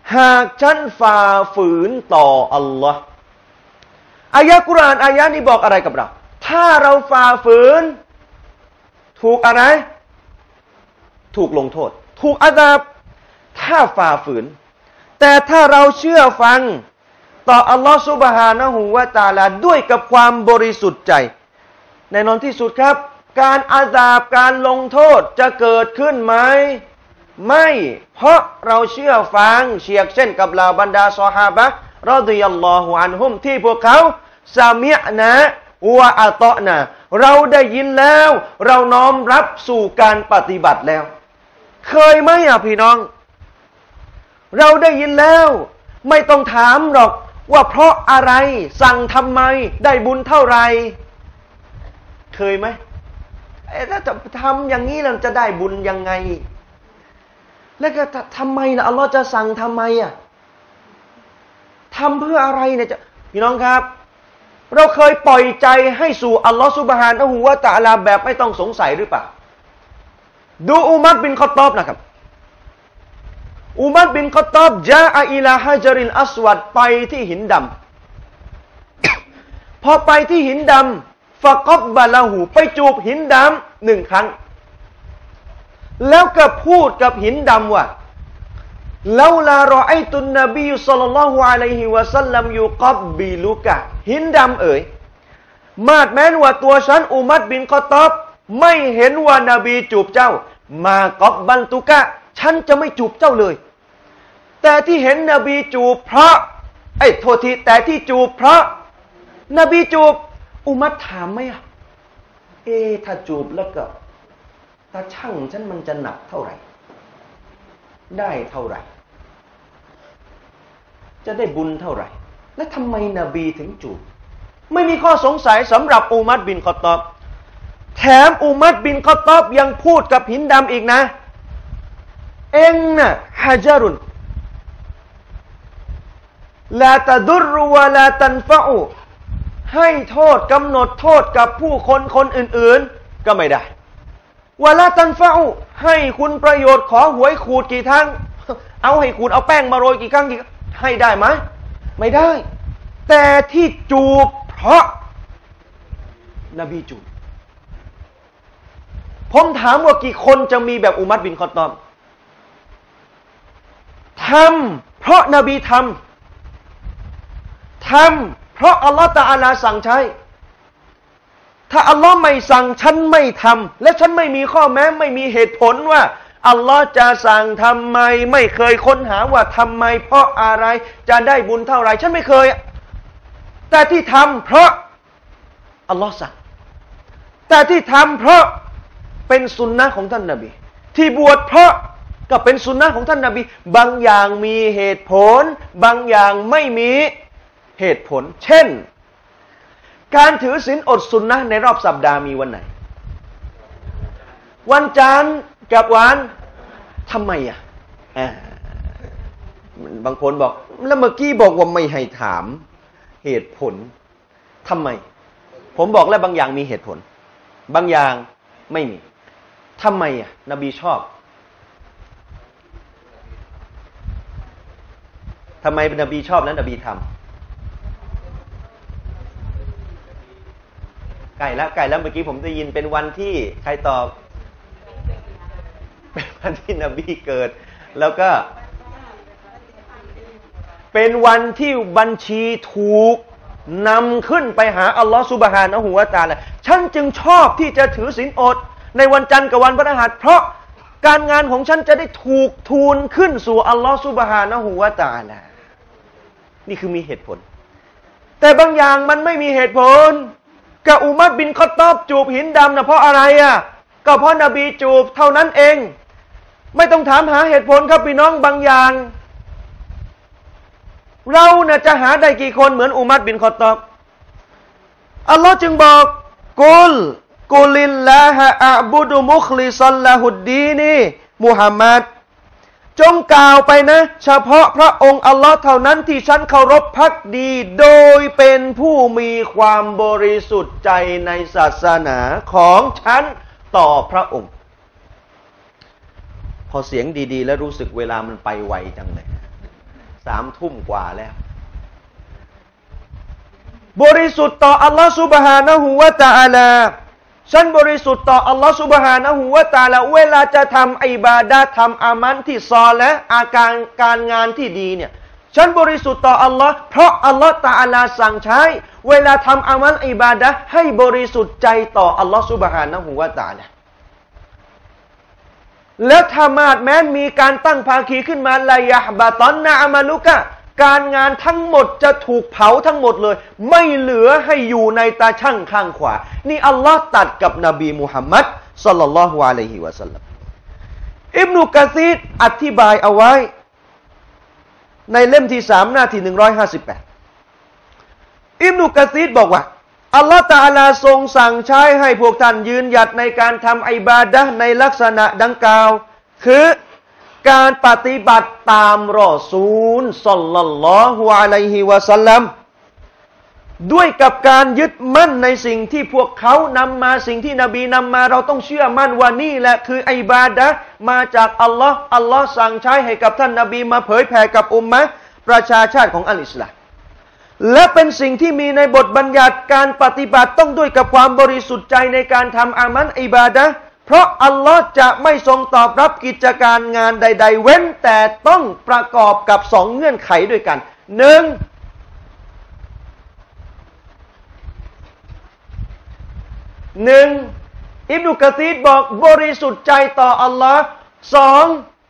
หากฉันฝ่าฝืนต่ออัลลอฮ์อายะกุรอานอายะนี้บอกอะไรกับเราถ้าเราฝ่าฝืนถูกอะไรถูกลงโทษถูกอาซาบถ้าฝ่าฝืนแต่ถ้าเราเชื่อฟังต่ออัลลอฮ์ซุบฮานะฮูวะตะอาลาด้วยกับความบริสุทธิ์ใจแน่นอนที่สุดครับการอาซาบการลงโทษจะเกิดขึ้นไหมไม่เพราะเราเชื่อฟังเชียกเช่นกับเหล่าบรรดาซอฮาบะห์รอฎิยัลลอฮุอันฮุมที่พวกเขาซามิอนะวะอะตอนะเราได้ยินแล้วเราน้อมรับสู่การปฏิบัติแล้วเคยไหมอ่ะพี่น้องเราได้ยินแล้วไม่ต้องถามหรอกว่าเพราะอะไรสั่งทำไมได้บุญเท่าไหร่เคยไหมเอ๊ะถ้าจะทำอย่างนี้เราจะได้บุญยังไงแล้วก็ทำไมล่ะอัลลอฮ์จะสั่งทำไมอ่ะทำเพื่ออะไรเนี่ยจะพี่น้องครับเราเคยปล่อยใจให้สู่อัลลอฮ์ซุบฮานะฮูวะตะอาลาแบบไม่ต้องสงสัยหรือเปล่าดูอุมัรบินค็อฏฏอบนะครับอุมัรบินค็อฏฏอบจาอะอิลาฮะจาริลอัสวัดไปที่หินดำ พอไปที่หินดำฟะกับบัลหูไปจูบหินดำหนึ่งครั้งแล้วก็พูดกับหินดำว่าลาลารอไอตุนนบีศ็อลลัลลอฮุอะลัยฮิวะซัลลัมยุกับบิลุกะหินดำเอ๋ยมาดแม้นว่าตัวฉันอุมัรบินค็อฏฏอบไม่เห็นว่านบีจูบเจ้ามากับบันตุกะฉันจะไม่จูบเจ้าเลยแต่ที่เห็นนบีจูบเพราะไอ้โทษทีแต่ที่จูบเพราะนบีจูบอุมัรถามไหมอ่ะเอถ้าจูบแล้วก็ตาช่างฉันมันจะหนักเท่าไหร่ได้เท่าไหร่จะได้บุญเท่าไหร่และทำไมนบีถึงจูบไม่มีข้อสงสัยสำหรับอุมัรบินค็อฏฏอบแถมอุมัรบินค็อฏฏอบยังพูดกับหินดำอีกนะเอ็งน่ะฮะจารุนลาตะดุรวะลาตันฟะอูให้โทษกำหนดโทษกับผู้คนคนอื่นๆก็ไม่ได้วะลาตันฟะอูให้คุณประโยชน์ขอหวยขูดกี่ครั้งเอาให้ขูดเอาแป้งมาโรยกี่ครั้งกี่ให้ได้ไหมไม่ได้แต่ที่จูบเพราะนบีจูบผมถามว่ากี่คนจะมีแบบอุมัรบินค็อฏฏอบทำเพราะนบีทำทำเพราะอัลลอฮฺตะอาลาสั่งใช้ถ้าอัลลอฮ์ไม่สั่งฉันไม่ทำและฉันไม่มีข้อแม้ไม่มีเหตุผลว่าอัลลอฮ์จะสั่งทำไมไม่เคยค้นหาว่าทำไมเพราะอะไรจะได้บุญเท่าไหร่ฉันไม่เคยแต่ที่ทำเพราะอัลลอฮ์สั่งแต่ที่ทำเพราะเป็นสุนนะของท่านนบีที่บวชเพราะก็เป็นสุนนะของท่านนบีบางอย่างมีเหตุผลบางอย่างไม่มีเหตุผลเช่นการถือศีลอดสุนนะในรอบสัปดาห์มีวันไหนวันจันทร์กับวันทำไมอ่ะบางคนบอกแล้วเมื่อกี้บอกว่าไม่ให้ถามเหตุผลทำไมผมบอกแล้วบางอย่างมีเหตุผลบางอย่างไม่มีทำไมอ่ะนบีชอบทำไมนบีชอบแล้วนบีทำไก่แล้วไก่แล้วเมื่อกี้ผมได้ยินเป็นวันที่ใครตอบเป็นวันที่นบีเกิดแล้วก็เป็นวันที่บัญชีถูกนำขึ้นไปหาอัลลอฮฺซุบฮานะฮูวะตะอาลาฉันจึงชอบที่จะถือศีลอดในวันจันทร์กับวันพฤหัสเพราะการงานของฉันจะได้ถูกทูลขึ้นสู่อัลลอฮฺซุบฮานะฮูวะตะอาลานี่คือมีเหตุผลแต่บางอย่างมันไม่มีเหตุผลกับอุมัรบินค็อฏฏอบจูบหินดำนะเพราะอะไรอ่ะก็เพราะนบีจูบเท่านั้นเองไม่ต้องถามหาเหตุผลครับพี่น้องบางอย่างเราเนี่ยจะหาได้กี่คนเหมือนอุมัรบินค็อฏฏอบอัลลอฮ์จึงบอกกุลกุลิลลาฮะอะบุดุมุคลิซัลลาฮุดดีนีมุฮัมมัดจงกล่าวไปนะเฉพาะพระองค์อัลลอฮ์เท่านั้นที่ฉันเคารพภักดีโดยเป็นผู้มีความบริสุทธิ์ใจในศาสนาของฉันต่อพระองค์พอเสียงดีๆแล้วรู้สึกเวลามันไปไวจังเลยสามทุ่มกว่าแล้วบริสุทธิ์ต่ออัลลอฮฺซุบฮานะฮูวะตะอาลาฉันบริสุทธิ์ต่ออัลลอฮฺซุบฮานะฮูวะตะอาลาเวลาจะทำอิบาดะห์ทำอามันที่ซอและอาการการงานที่ดีเนี่ยฉันบริสุทธิ์ต่ออัลลอฮ์เพราะอัลลอฮ์ตะอาลาสั่งใช้เวลาทำอามันอิบาดะห์ให้บริสุทธิ์ใจต่ออัลลอฮ์ซุบฮานะฮูวะตะอาลาแล้วถ้ามาดแม้มีการตั้งภาคีขึ้นมาลายะบะตอนนะอามาลุกะการงานทั้งหมดจะถูกเผาทั้งหมดเลยไม่เหลือให้อยู่ในตาช่างข้างขวานี่อัลลอฮ์ตัดกับนบีมุฮัมมัดศ็อลลัลลอฮุอะลัยฮิวะซัลลัมอิบนุกะซีรอธิบายเอาไว้ในเล่มที่สามหน้าที่หนึ่งร้อยห้าสิบแปดอิบนุกะซีรบอกว่าอัลลอฮฺตะอาลาทรงสั่งใช้ให้พวกท่านยืนหยัดในการทำอิบาดะห์ในลักษณะดังกล่าวคือการปฏิบัติตามรอซูลศ็อลลัลลอฮุอะลัยฮิวะซัลลัมด้วยกับการยึดมั่นในสิ่งที่พวกเขานำมาสิ่งที่นบีนำมาเราต้องเชื่อมั่นว่านี่แหละคืออิบาดะห์มาจากอัลลอฮ์อัลลอฮ์สั่งใช้ให้กับท่านนบีมาเผยแผ่กับอุมมะห์ประชาชาติของอัลอิสลามและเป็นสิ่งที่มีในบทบัญญัติการปฏิบัติต้องด้วยกับความบริสุทธิ์ใจในการทำอามันอิบาดะห์เพราะอัลลอฮ์จะไม่ทรงตอบรับกิจการงานใดๆเว้นแต่ต้องประกอบกับสองเงื่อนไขด้วยกันหนึ่งหนึ่งอิบนุกะซีรบอกบริสุทธิ์ใจต่ออัลลอฮ์สอง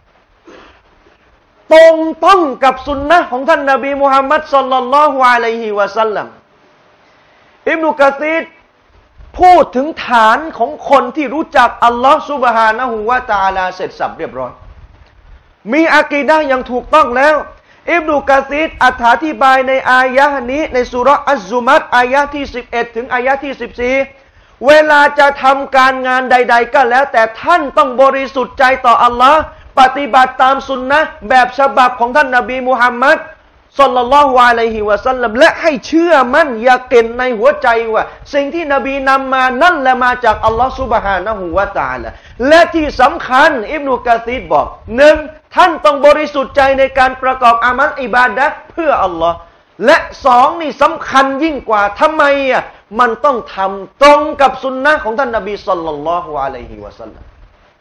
ตรงต้องกับสุนนะของท่านนบีมุฮัมมัดศ็อลลัลลอฮุอะลัยฮิวะซัลลัมอิบนุกะซีรพูดถึงฐานของคนที่รู้จักอัลลอฮ์ซุบฮานะฮูวะตะอาลาเสร็จสับเรียบร้อยมีอากีดะห์อย่างถูกต้องแล้วอิบนุกะซีรอธิบายในอายะห์นี้ในซูเราะห์อัซซุมัรอายะห์ที่สิบเอ็ดถึงอายะห์ที่สิบสี่เวลาจะทำการงานใดๆก็แล้วแต่ท่านต้องบริสุทธิ์ใจต่ออัลลอฮ์ปฏิบัติตามสุนนะแบบฉบับของท่านนบีมุฮัมมัดศ็อลลัลลอฮุอะลัยฮิวะซัลลัมและให้เชื่อมั่นยาเกนในหัวใจว่าสิ่งที่นบีนำมานั่นแหละมาจากอัลลอฮ์ซุบฮานะฮูวะตะอาลาและที่สำคัญอิบนุกะซีรบอกหนึ่งท่านต้องบริสุทธิ์ใจในการประกอบอามัลอิบาดะห์เพื่ออัลลอฮ์และสองนี่สำคัญยิ่งกว่าทำไมอ่ะมันต้องทำตรงกับสุนนะของท่านนบีศ็อลลัลลอฮุอะลัยฮิวะซัลลัม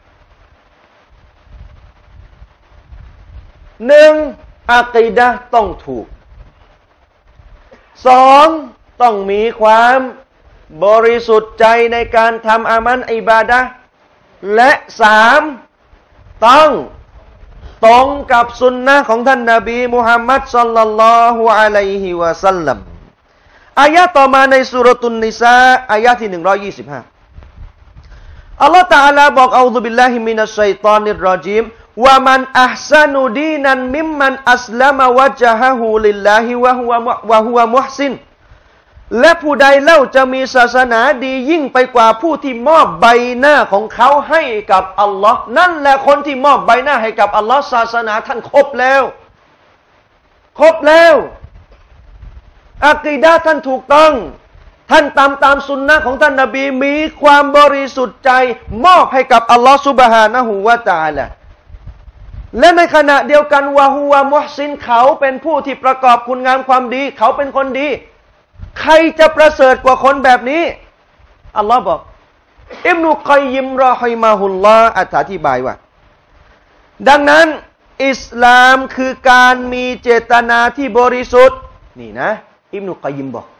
หนึ่งอากีดะห์ต้องถูกสองต้องมีความบริสุทธิ์ใจในการทำอามันอิบาดะห์และสามต้องตรงกับสุนนะของท่านนบีมุฮัมมัดศ็อลลัลลอฮุอะลัยฮิวะซัลลัมอายะห์ต่อมาในซูเราะตุนนิสาอายะห์ที่หนึ่งร้อยยี่สิบห้าอัลลอฮฺตะอาลาบอกเอาซุบิลลาฮิมินัชชัยฏอนิรเราะญีมว่ามันอัพซานุดีนันมิมมันอัสลามะวะจฮะฮูลิลลาฮิวะฮุวะวะฮุวะมุฮซินและผู้ใดเล่าจะมีศาสนาดียิ่งไปกว่าผู้ที่มอบใบหน้าของเขาให้กับอัลลอฮ์นั่นแหละคนที่มอบใบหน้าให้กับอัลลอฮ์ศาสนาท่านครบแล้วครบแล้วอากีดะห์ท่านถูกต้องท่านตามตามสุนนะของท่านนบีมีความบริสุทธิ์ใจมอบให้กับอัลลอฮ์ซุบฮานะฮูวะตะอาลาและในขณะเดียวกันวะฮุวะมุฮซินเขาเป็นผู้ที่ประกอบคุณงามความดีเขาเป็นคนดีใครจะประเสริฐกว่าคนแบบนี้อัลลอฮ์บอกอิบนุกัยยิมรอฮิมะฮุลลอฮ์อธิบายว่าดังนั้นอิสลามคือการมีเจตนาที่บริสุทธิ์นี่นะอิบนุกัยยิมบอก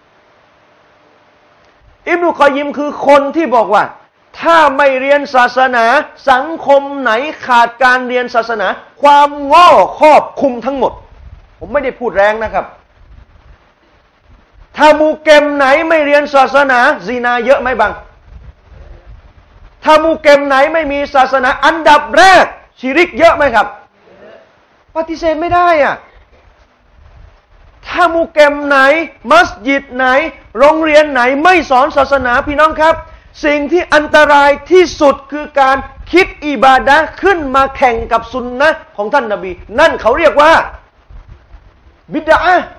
อิบนุกัยยิมคือคนที่บอกว่าถ้าไม่เรียนศาสนาสังคมไหนขาดการเรียนศาสนาความโง่ครอบคลุมทั้งหมดผมไม่ได้พูดแรงนะครับถ้ามูเกมไหนไม่เรียนศาสนาซินาเยอะไหมบังถ้ามูเกมไหนไม่มีศาสนาอันดับแรกชิริกเยอะไหมครับปฏิเสธไม่ได้อ่ะถ้ามูเกมไหนมัสยิดไหนโรงเรียนไหนไม่สอนศาสนาพี่น้องครับสิ่งที่อันตรายที่สุดคือการคิดอิบาดะห์ขึ้นมาแข่งกับสุนนะของท่านนบีนั่นเขาเรียกว่าบิดอะห์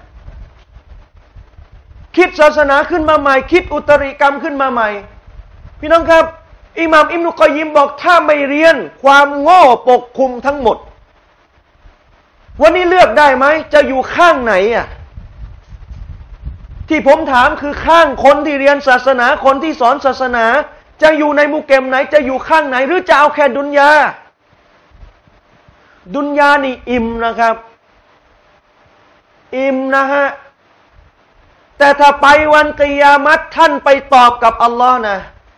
คิดศาสนาขึ้นมาใหม่คิดอุตริกรรมขึ้นมาใหม่พี่น้องครับอิหม่ามอิบนุกัยยิมบอกถ้าไม่เรียนความโง่ปกคลุมทั้งหมดวันนี้เลือกได้ไหมจะอยู่ข้างไหนอ่ะที่ผมถามคือข้างคนที่เรียนศาสนาคนที่สอนศาสนาจะอยู่ในมุกเกมไหนจะอยู่ข้างไหนหรือจะเอาแค่ดุนยาดุนยานี่อิ่มนะครับอิ่มนะฮะแต่ถ้าไปวันกิยามัตท่านไปตอบกับอัลลอฮ์นะ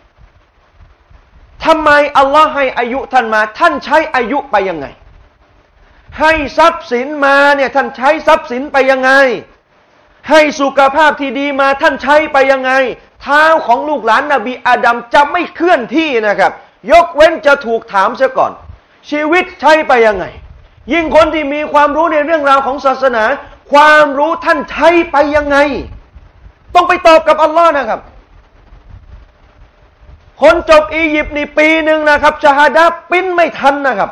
ทำไมอัลลอฮ์ให้อายุท่านมาท่านใช้อายุไปยังไงให้ทรัพย์สินมาเนี่ยท่านใช้ทรัพย์สินไปยังไงให้สุขภาพที่ดีมาท่านใช้ไปยังไงเท้าของลูกหลานนบีอาดัมจะไม่เคลื่อนที่นะครับยกเว้นจะถูกถามเสียก่อนชีวิตใช้ไปยังไงยิ่งคนที่มีความรู้ในเรื่องราวของศาสนาความรู้ท่านใช้ไปยังไงต้องไปตอบกับอัลลอฮ์นะครับคนจบอียิปต์นี่ปีหนึ่งนะครับชาฮาดะห์ปิ้นไม่ทันนะครับ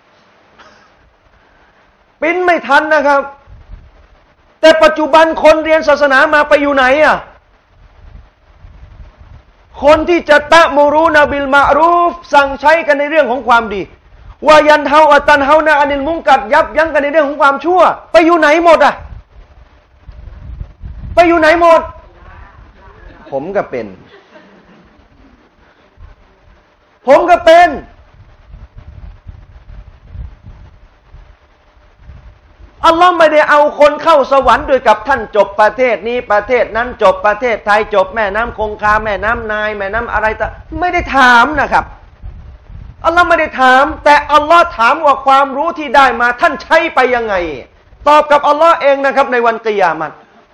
ปิ้นไม่ทันนะครับแต่ปัจจุบันคนเรียนศาสนามาไปอยู่ไหนอ่ะคนที่จะตะมูรูนาบิลมารูฟสั่งใช้กันในเรื่องของความดีวายันเฮาอัตันเฮานาอานิลมุงกัดยับยั้งกันในเรื่องของความชั่วไปอยู่ไหนหมดอ่ะไปอยู่ไหนหมดผมก็เป็นผมก็เป็นอัลลอฮ์ไม่ได้เอาคนเข้าสวรรค์ด้วยกับท่านจบประเทศนี้ประเทศนั้นจบประเทศไทยจบแม่น้ำคงคาแม่น้ำนายแม่น้ำอะไรต่างไม่ได้ถามนะครับอัลลอฮ์ไม่ได้ถามแต่อัลลอฮ์ถามว่าความรู้ที่ได้มาท่านใช้ไปยังไงตอบกับอัลลอฮ์เองนะครับในวันกิยามัต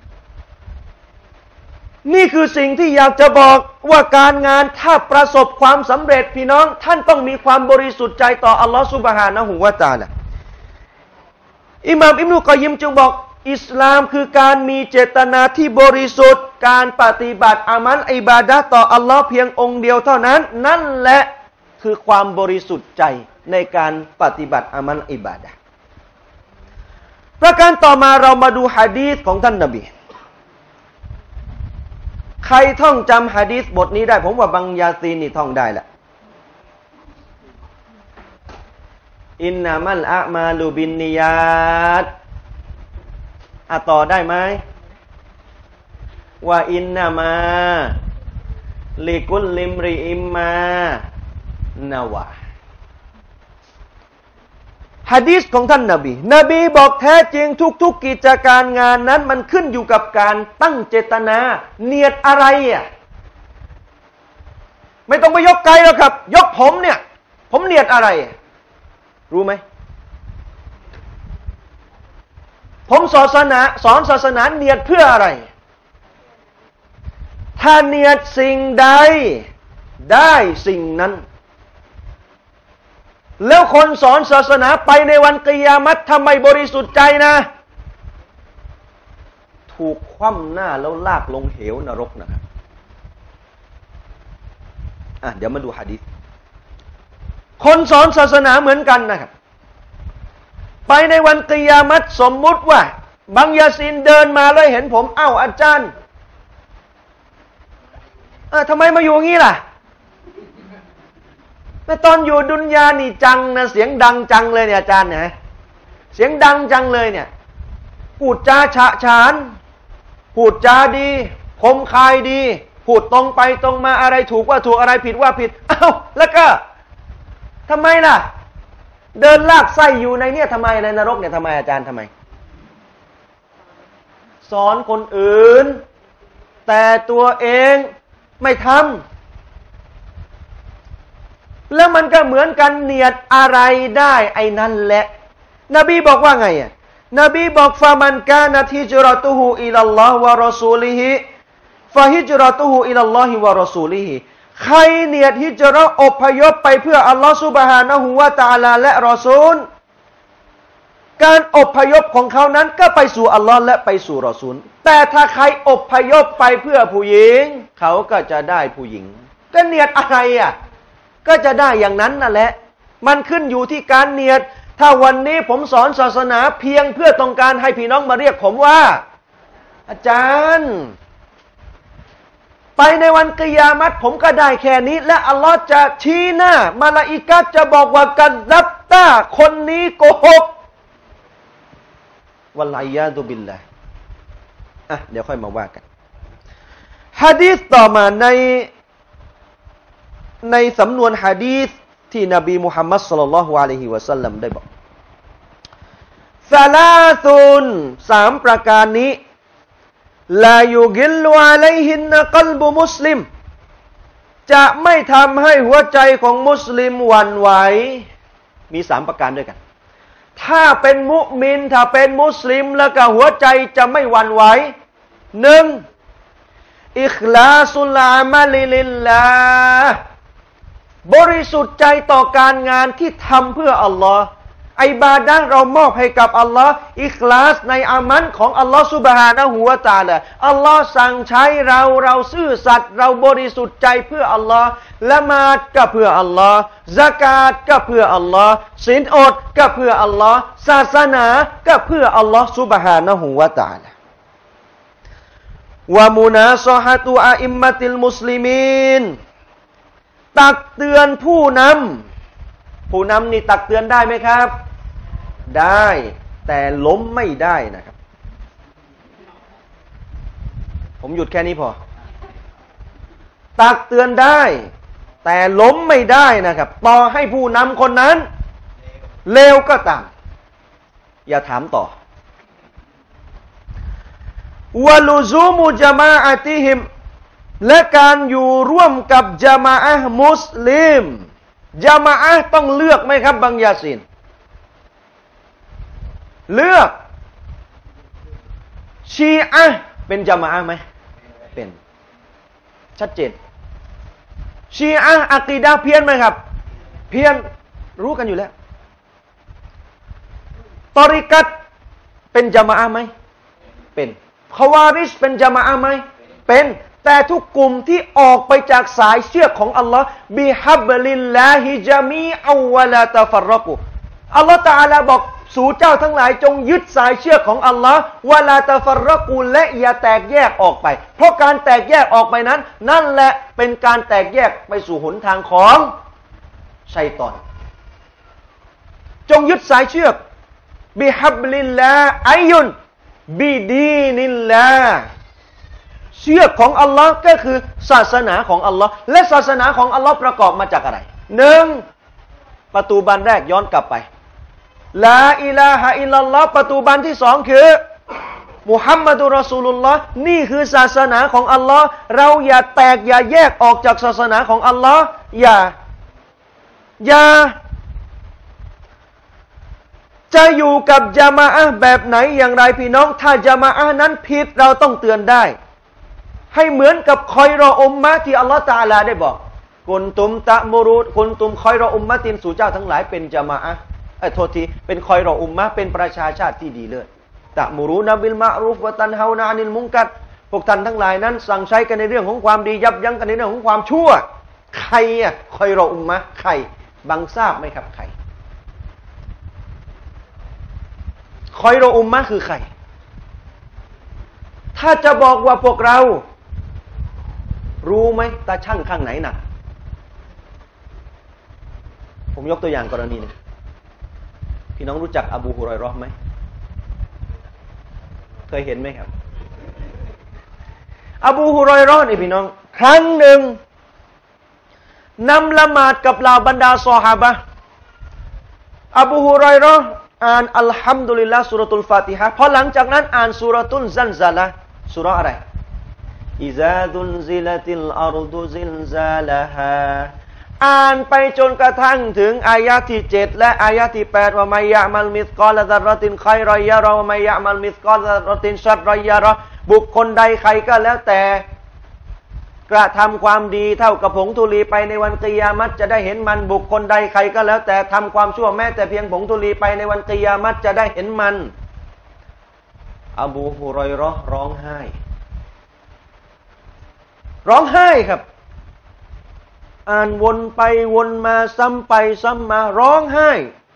นี่คือสิ่งที่อยากจะบอกว่าการงานถ้าประสบความสำเร็จพี่น้องท่านต้องมีความบริสุทธิ์ใจต่ออัลลอฮ์ซุบฮานะฮูวะตะอาลาอิหม่ามอิบนุกอยยิมจึงบอกอิสลามคือการมีเจตนาที่บริสุทธิ์การปฏิบัติอามัลอิบาดะห์ต่ออัลลอฮ์เพียงองค์เดียวเท่านั้นนั่นแหละคือความบริสุทธิ์ใจในการปฏิบัติอามัลอิบาดะห์ประการต่อมาเรามาดูหะดีษของท่านนบีใครท่องจำหะดีษบทนี้ได้ผมว่าบังยาซีนนี่ท่องได้แหละอินนามัลอะมาลูบินนิยาตอ่ะต่อได้ไหมว่าอินนามาลิกุลลิมริอิมมานาวะหะดีษของท่านนบีนบีบอกแท้จริงทุกๆกิจการงานนั้นมันขึ้นอยู่กับการตั้งเจตนาเนียดอะไรอ่ะไม่ต้องไปยกไกลหรอกครับยกผมเนี่ยผมเนียดอะไรรู้ไหมผมศาสนาสอนศาสนาเนียดเพื่ออะไรถ้าเนียดสิ่งใดได้สิ่งนั้นแล้วคนสอนศาสนาไปในวันกิยามัตทำไมบริสุทธิ์ใจนะถูกคว่ำหน้าแล้วลากลงเหวนรกนะครับอ่ะเดี๋ยวมาดูหะดีษคนสอนศาสนาเหมือนกันนะครับไปในวันกิยามัตสมมุติว่าบังยาซีนเดินมาแล้วเห็นผมอ้าวอาจารย์เออทำไมมาอยู่งี้ล่ะแต่ตอนอยู่ดุนยานี่จังนะเสียงดังจังเลยเนี่ยอาจารย์เนี่ยเสียงดังจังเลยเนี่ยพูดจาฉะฉานพูดจาดีคมคายดีพูดตรงไปตรงมาอะไรถูกว่าถูกอะไรผิดว่าผิดอ้าวแล้วก็ทำไมล่ะเดินลากไส้อยู่ในเนี่ยทำไมในนรกเนี่ยทำไมอาจารย์ทำไมสอนคนอื่นแต่ตัวเองไม่ทำแล้วมันก็เหมือนกันเนียดอะไรได้ไอ้นั่นแหละนบีบอกว่าไงอ่ะนบีบอกฟามันกานะฮิจเราะตุฮูอิลัลลอฮ์วะรอซูลิฮิฟาฮิจเราะตุฮูอิลัลลอฮิวะรอซูลิฮิใครเนียดฮิจเราะห์อพยพไปเพื่ออัลลอฮ์ซุบฮานะฮูวะตะอาลาและรอซูลการอพยพของเขานั้นก็ไปสู่อัลลอฮ์และไปสู่รอซูลแต่ถ้าใครอพยพไปเพื่อผู้หญิงเขาก็จะได้ผู้หญิงก็เนียดอะไรอ่ะก็จะได้อย่างนั้นนั่นแหละมันขึ้นอยู่ที่การเนียดถ้าวันนี้ผมสอนศาสนาเพียงเพื่อต้องการให้พี่น้องมาเรียกผมว่าอาจารย์ไปในวันกิยามัตผมก็ได้แค่นี้และอัลลอฮ์จะชี้หน้ามาลาอิกะฮ์จะบอกว่ากัซซับตาคนนี้โกหกวัลอยาดุบิลลาห์อ่ะเดี๋ยวค่อยมาว่ากันหะดีษต่อมาในในสำนวนหะดีษที่นบีมุฮัมมัดศ็อลลัลลอฮุอะลัยฮิวะซัลลัมได้บอกซาลาซุนสามประการนี้ลายุกิลลุอะลัยฮินนะกัลบุมุสลิมจะไม่ทำให้หัวใจของมุสลิมหวั่นไหวมีสามประการด้วยกันถ้าเป็นมุมินถ้าเป็นมุสลิมแล้วก็หัวใจจะไม่หวั่นไหวหนึ่งอิคลาสุลอามัลลิลลาห์บริสุทธิ์ใจต่อการงานที่ทำเพื่ออัลลอฮ์อิบาดะห์เรามอบให้กับอัลลอฮ์อิคลาสในอามันของอัลลอฮ์ซุบฮานะฮูวะตะอาลาอัลลอฮ์สั่งใช้เราเราซื่อสัตย์เราบริสุทธิ์ใจเพื่ออัลลอฮ์ละหมาดก็เพื่ออัลลอฮ์ซะกาตก็เพื่ออัลลอฮ์ศีลอดก็เพื่ออัลลอฮ์ศาสนาก็เพื่ออัลลอฮ์ซุบฮานะฮูวะตะอาลาวะมุนาซอฮะตุอะอิมมะติลมุสลิมีนตักเตือนผู้นำผู้นำนี่ตักเตือนได้ไหมครับได้แต่ล้มไม่ได้นะครับผมหยุดแค่นี้พอตักเตือนได้แต่ล้มไม่ได้นะครับต่อให้ผู้นำคนนั้นเลวก็ตามอย่าถามต่อวะลุซูมุจามาอะติฮิมและการอยู่ร่วมกับญะมาอะห์มุสลิมญะมาอะห์ต้องเลือกไหมครับบังยาซีนเลือกชีอะห์เป็นญะมาอะห์ไหมเป็นชัดเจนชีอะห์อะกีดะห์เพี้ยนไหมครับเพี้ยนรู้กันอยู่แล้วตอริกัตเป็นญะมาอะห์ไหมเป็นคอวาริชเป็นญะมาอะห์ไหมเป็นแต่ทุกกลุ่มที่ออกไปจากสายเชือกของอัลลอฮ์บิฮับลิลลาฮิจามีอัวะลาตะฟัรรกุอัลลอฮ์ตะอาลาบอกสู่เจ้าทั้งหลายจงยึดสายเชือกของอัลลอฮ์วะลาตะฟัรรกุและอย่าแตกแยกออกไปเพราะการแตกแยกออกไปนั้นนั่นแหละเป็นการแตกแยกไปสู่หนทางของชัยฏอนจงยึดสายเชือกบิฮับลิลลาอัยยุนบิดีนิลลาเชือกของอัลลอฮ์ก็คือศาสนาของอัลลอฮ์และศาสนาของอัลลอฮ์ประกอบมาจากอะไรหนึ่งประตูบานแรกย้อนกลับไปลาอิลาฮะอิลลัลลอฮ์ประตูบานที่สองคือมุฮัมมัดุรอซูลุลลอฮ์นี่คือศาสนาของอัลลอฮ์เราอย่าแตกอย่าแยกออกจากศาสนาของอัลลอฮ์อย่าอย่าจะอยู่กับญะมาอะห์แบบไหนอย่างไรพี่น้องถ้าญะมาอะห์นั้นผิดเราต้องเตือนได้ให้เหมือนกับคอยรออุมมะที่อัลลอฮฺตะอาลาได้บอกกุนตุมตะมุรุกุนตุมคอยรออุมมะตินสู่เจ้าทั้งหลายเป็นญะมาอะห์เอ้ยโทษทีเป็นคอยรออุมมะเป็นประชาชาติที่ดีเลิศตะมุรุนะบิลมะรูฟวะตันฮาวนะอานิลมุนกัรพวกท่านทั้งหลายนั้นสั่งใช้กันในเรื่องของความดียับยั้งกันในเรื่องของความชั่วใครอ่ะคอยรออุมมะใครบังทราบไหมครับใครคอยรออุมมะคือใครถ้าจะบอกว่าพวกเรารู้ไหมตาช่างข้างไหนหนักผมยกตัวอย่างกรณีนึงพี่น้องรู้จักอบูฮุรอยเราะห์ไหมเคยเห็นไหมครับอบูฮุรอยเราะห์นี่พี่น้องครั้งหนึ่งนำละหมาดกับเหล่าบรรดาซอฮาบะห์อบูฮุรอยเราะห์อ่านอัลฮัมดุลิลลาห์ซูเราะตุลฟาติฮะห์พอหลังจากนั้นอ่านซูเราะตุลซัลซะละห์ซูเราะห์อะไรอิซาซุลซิลติลอัรดุซิลซาลาฮาอ่านไปจนกระทั่งถึงอายะที่เจ็ดและอายะที่แปดว่ามัยยะมัลมิสกอลซะรอตินค็อยรอยะรอวะมัยยะมัลมิสกอลซะรอตินชัรรอยะรอบุคคลใดใครก็แล้วแต่กระทำความดีเท่ากับผงธุลีไปในวันกิยามัตจะได้เห็นมันบุคคลใดใครก็แล้วแต่ทำความชั่วแม้แต่เพียงผงธุลีไปในวันกิยามัตจะได้เห็นมันอบูฮุรอยเราะห์ร้องไห้ร้องไห้ครับอ่านวนไปวนมาซ้ำไปซ้ำมาร้องไห้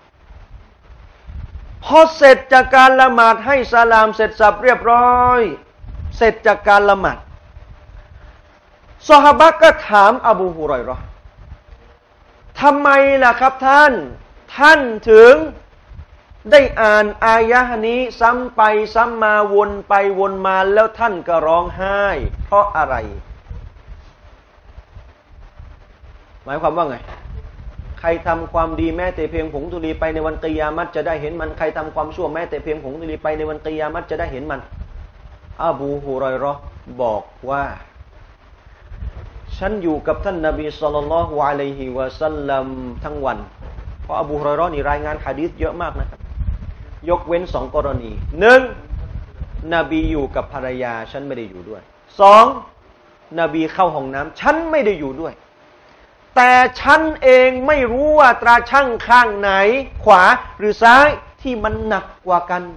พอเสร็จจากการละหมาดให้สลามเสร็จสับเรียบร้อยเสร็จจากการละหมาดซอฮาบะห์ก็ถามอบูฮุรอยเราะห์ทำไมล่ะครับท่านท่านถึงได้อ่านอายะห์นี้ซ้ำไปซ้ำมาวนไปวนมาแล้วท่านก็ร้องไห้เพราะอะไรหมายความว่าไงใครทำความดีแม้แต่เพียงผงธุลีไปในวันกิยามัตจะได้เห็นมันใครทำความชั่วแม้แต่เพียงผงธุลีไปในวันกิยามัตจะได้เห็นมันอบูฮุรอยเราะห์บอกว่าฉันอยู่กับท่านนบีศ็อลลัลลอฮุอะลัยฮิวะซัลลัมทั้งวันเพราะอบูฮุรอยเราะห์นี่รายงานหะดีษเยอะมากนะครับยกเว้นสองกรณีหนึ่งนบีอยู่กับภรรยาฉันไม่ได้อยู่ด้วยสองนบีเข้าห้องน้ำฉันไม่ได้อยู่ด้วยแต่ฉันเองไม่รู้ว่าตราชั่งข้างไหนขวาหรือซ้ายที่มันหนักกว่ากัน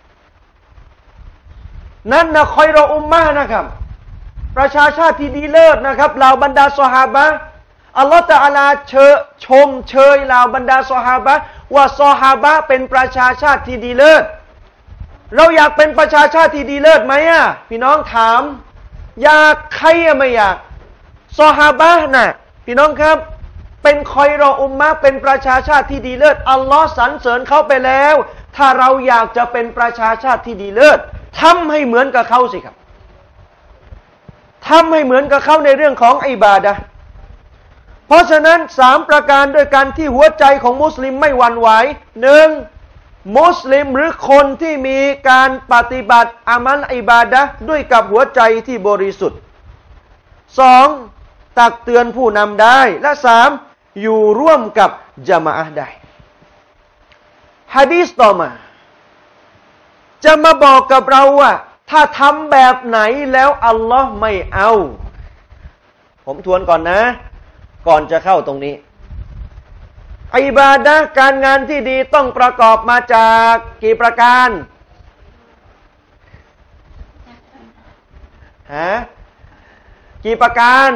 นั่นนะคอยรออุมมะห์นะครับประชาชาติที่ดีเลิศนะครับเหล่าบรรดาซอฮาบะห์อัลลอฮฺตะอาลาเชยชมเชยเหล่าบรรดาซอฮาบะห์ว่าซอฮาบะห์เป็นประชาชาติที่ดีเลิศเราอยากเป็นประชาชาติที่ดีเลิศไหมอ่ะพี่น้องถามอยากใครไม่อยากซอฮาบะห์น่ะพี่น้องครับเป็นคอยรออุมมะห์เป็นประชาชาติที่ดีเลิศอัลลอฮ์สรรเสริญเขาไปแล้วถ้าเราอยากจะเป็นประชาชาติที่ดีเลิศทำให้เหมือนกับเขาสิครับทำให้เหมือนกับเขาในเรื่องของอิบาดะห์เพราะฉะนั้นสามประการด้วยกันที่หัวใจของมุสลิมไม่หวั่นไหวหนึ่งมุสลิมหรือคนที่มีการปฏิบัติอามัลอิบาดะห์ด้วยกับหัวใจที่บริสุทธิ์สองตักเตือนผู้นำได้และสามอยู่ร่วมกับญะมาอะห์ได้หะดีษต่อมาจะมาบอกกับเราว่าถ้าทำแบบไหนแล้วอัลลอฮ์ไม่เอาผมทวนก่อนนะก่อนจะเข้าตรงนี้อิบาดะห์การงานที่ดีต้องประกอบมาจากกี่ประการฮะกี่ประการ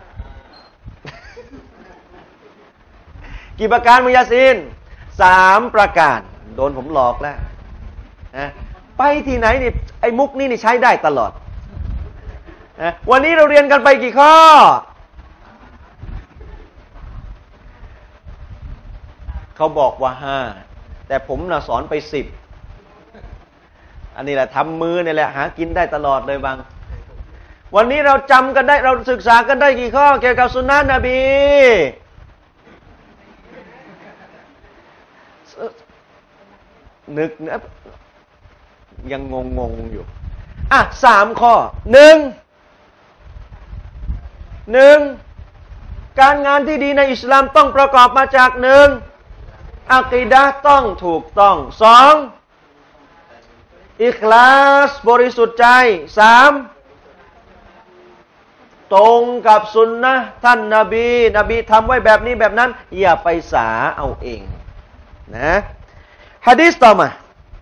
กี่ประการมุยาซีนสามประการโดนผมหลอกแล้วนะไปที่ไหนนี่ไอ้มุกนี่นี่ใช้ได้ตลอดนะวันนี้เราเรียนกันไปกี่ข้อเขาบอกว่าห้าแต่ผมน่ะสอนไปสิบอันนี้แหละทำมือนี่แหละหากินได้ตลอดเลยบางวันนี้เราจำกันได้เราศึกษากันได้กี่ข้อเกี่ยวกับสุนนะนบีนึกนะยังงงงอยู่อ่ะสามข้อหนึ่งหนึ่งการงานที่ดีในอิสลามต้องประกอบมาจากหนึ่งอะกีดะห์ต้องถูกต้องสองอิคลาสบริสุทธิ์ใจสามตรงกับสุนนะท่านนบีนบีทำไว้แบบนี้แบบนั้นอย่าไปสาเอาเองนะหะดีษต่อมา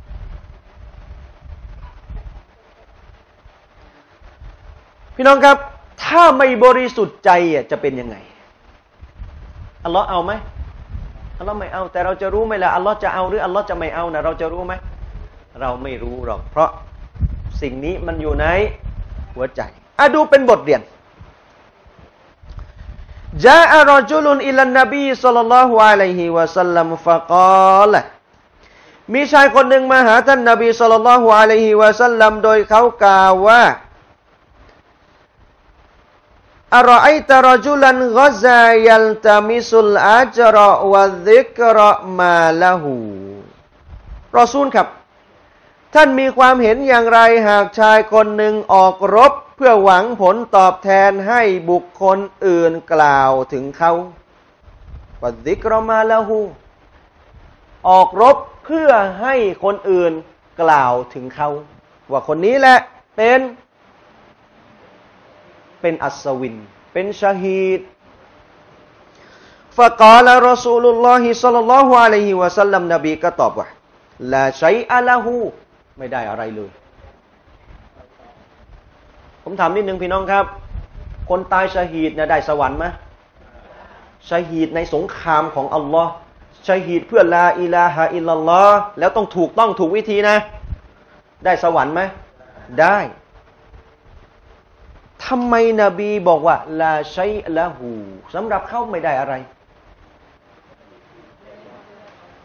พี่น้องครับถ้าไม่บริสุทธิ์ใจจะเป็นยังไงอัลลอฮ์เอาไหมอัลลอฮ์ไม่เอาแต่เราจะรู้ไหมล่ะอัลลอฮ์จะเอาหรืออัลลอฮ์จะไม่เอานะเราจะรู้ไหมเราไม่รู้หรอกเพราะสิ่งนี้มันอยู่ในหัวใจอ่ะดูเป็นบทเรียนจาอะรอจุลุนอิลันนบีศ็อลลัลลอฮุอะลัยฮิวะซัลลัมฟะกาลมีชายคนหนึ่งมาหาท่านนบีศ็อลลัลลอฮุอะลัยฮิวะซัลลัมโดยเขากล่าวว่าอะรออัยตะรอจุลันกอซายัลตะมิสุลอัจรอวะซิกรอมาละหูรอซูลครับท่านมีความเห็นอย่างไรหากชายคนหนึ่งออกรบเพื่อหวังผลตอบแทนให้บุคคลอื่นกล่าวถึงเขาวะซิกรอมาละหูออกรบเพื่อให้คนอื่นกล่าวถึงเขาว่าคนนี้แหละเป็นเป็นอัศวินเป็นชะฮีดฟะกาลรอซูลุลลอฮิศ็อลลัลลอฮุอะลัยฮิวะซัลลัมนบีก็ตอบว่าลาชัยอะละฮูไม่ได้อะไรเลยผมถามนิดนึงพี่น้องครับคนตายชะฮีดเนี่ยได้สวรรค์ไหมชะฮีดในสงครามของอัลลอฮ์ชะฮีดเพื่อลาอิลาฮะอิลลัลลอฮ์แล้วต้องถูกต้องถูกวิธีนะได้สวรรค์ไหมได้ทำไมนบีบอกว่าลาชัยละหูสำหรับเขาไม่ได้อะไร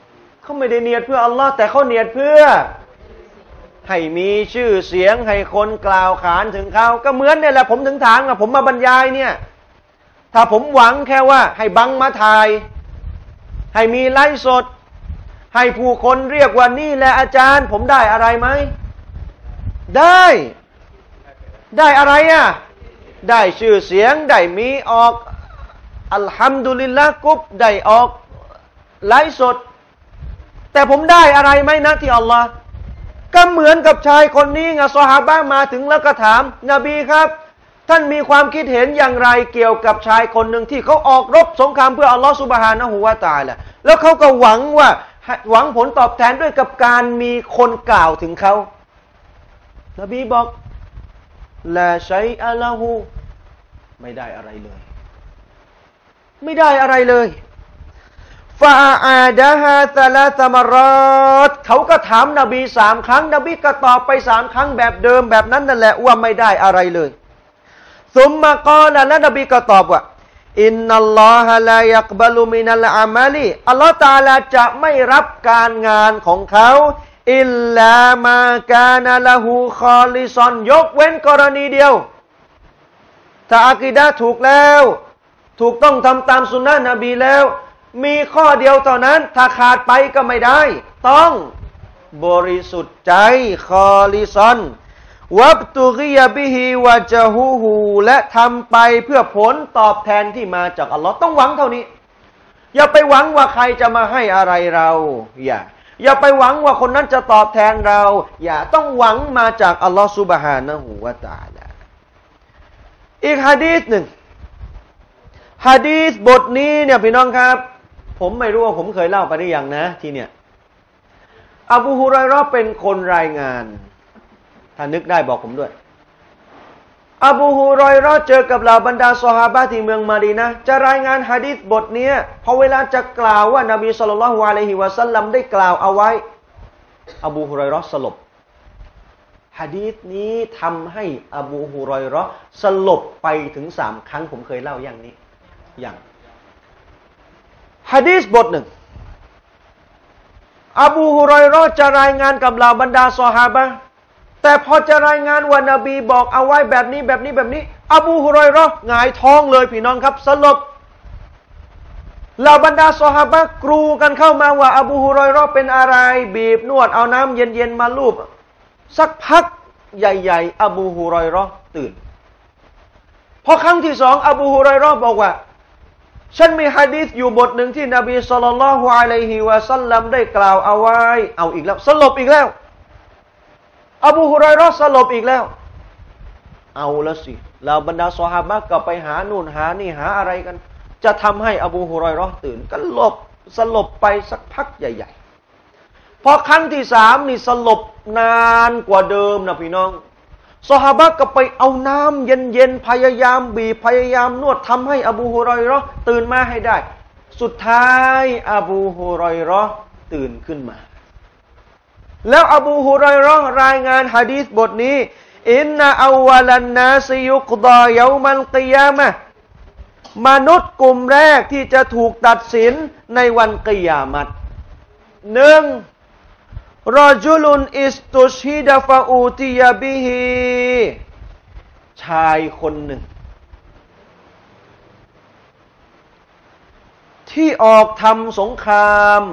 เขาไม่ได้เนียดเพื่ออัลลอฮ์แต่เขาเนียดเพื่อให้มีชื่อเสียงให้คนกล่าวขานถึงเขาก็เหมือนเนี่ยแหละผมถึงถามอะผมมาบรรยายเนี่ยถ้าผมหวังแค่ว่าให้บังมาถ่ายให้มีไลฟ์สดให้ผู้คนเรียกว่านี่แหละอาจารย์ผมได้อะไรไหมได้ได้อะไรอ่ะได้ชื่อเสียงได้มีออกอัลฮัมดุลิลละกุบได้ออกไลฟ์สดแต่ผมได้อะไรไหมนะที่อัลลอฮ์ก็เหมือนกับชายคนนี้ไงซอฮาบะห์มาถึงแล้วก็ถามนบีครับท่านมีความคิดเห็นอย่างไรเกี่ยวกับชายคนหนึ่งที่เขาออกรบสงครามเพื่ออัลลอฮ์ซุบฮานะฮูวะตะอาลาแล้วเขาก็หวังว่าหวังผลตอบแทนด้วยกับการมีคนกล่าวถึงเขานบีบอกลาชัยอะละฮูไม่ได้อะไรเลยไม่ได้อะไรเลยฟาอาดะฮาซะลาซะมารอตเขาก็ถามนบีสามครั้งนบีก็ตอบไปสามครั้งแบบเดิมแบบนั้นนั่นแหละว่าไม่ได้อะไรเลยซุมมะกอละและนบีก็ตอบว่าอินนัลลอฮะลายักบัลุมินัลอามัลิอัลลอฮฺตะอาลาจะไม่รับการงานของเขาอิลลามากานะละหูคอลิซอนยกเว้นกรณีเดียวถ้าอะกีดะห์ถูกแล้วถูกต้องทำตามสุนนะนบีแล้วมีข้อเดียวเท่านั้นถ้าขาดไปก็ไม่ได้ต้องบริสุทธิ์ใจคอลิซอนวับตุกิยบิฮิวะจฮูฮูและทำไปเพื่อผลตอบแทนที่มาจากอัลลอฮ์ต้องหวังเท่านี้อย่าไปหวังว่าใครจะมาให้อะไรเราอย่าอย่าไปหวังว่าคนนั้นจะตอบแทนเราอย่าต้องหวังมาจากอัลลอฮ์ซุบฮานะฮูวะตะอาลาอีกหะดีษหนึ่งหะดีษบทนี้เนี่ยพี่น้องครับผมไม่รู้ว่าผมเคยเล่าไปหรือยังนะที่เนี่ยอบูฮุรอยเราะห์เป็นคนรายงานถ้านึกได้บอกผมด้วยอบูฮุรอยเราะห์เจอกับเหล่าบรรดาซอฮาบะห์ที่เมืองมะดีนะห์จะรายงานหะดีษบทนี้พอเวลาจะกล่าวว่านบีศ็อลลัลลอฮุอะลัยฮิวะซัลลัมได้กล่าวเอาไว้อบูฮุรอยเราะห์สลบหะดีษนี้ทำให้อบูฮุรอยเราะห์สลบไปถึงสามครั้งผมเคยเล่าอย่างนี้อย่างหะดีษบทหนึ่งอบูฮุรอยเราะห์จะรายงานกับเหล่าบรรดาซอฮาบะห์แต่พอจะรายงานว่านบีบอกเอาไว้แบบนี้แบบนี้แบบนี้อบูฮุรอยเราะห์หงายท้องเลยพี่น้องครับสลบเหล่าบรรดาซอฮาบะห์กรูกันเข้ามาว่าอบูฮุรอยเราะห์เป็นอะไรบีบนวดเอาน้ำเย็นๆมาลูบสักพักใหญ่ๆอบูฮุรอยเราะห์ตื่นพอครั้งที่สองอบูฮุรอยเราะห์บอกว่าฉันมีหะดีษอยู่บทหนึ่งที่นบีศ็อลลัลลอฮุอะลัยฮิวะซัลลัมได้กล่าวเอาไว้เอาอีกแล้วสลบอีกแล้วอบูฮุรอยเราะห์สลบอีกแล้วเอาละสิเหล่าบรรดาซอฮาบะห์ก็ไปหานู่นหานี่หาอะไรกันจะทำให้อบูฮุรอยเราะห์ตื่นก็หลบสลบไปสักพักใหญ่ๆพอครั้งที่สามนี่สลบนานกว่าเดิมนะพี่น้องซอฮาบะห์ก็ไปเอาน้ำเย็นๆพยายามบีบพยายามนวดทำให้อบูฮุรอยเราะห์ตื่นมาให้ได้สุดท้ายอบูฮุรอยเราะห์ตื่นขึ้นมาแล้วอบูฮุรอยเราะห์รายงานหะดีษบทนี้อินนะอวัลันนาสยุกฎอเยามัลกิยามะห์มนุษย์กลุ่มแรกที่จะถูกตัดสินในวันกิยามัตหนึ่งรอจุลุนอิสตุชิดะฟาอูติยาบิฮิชายคนหนึ่งที่ออกทำสงคราม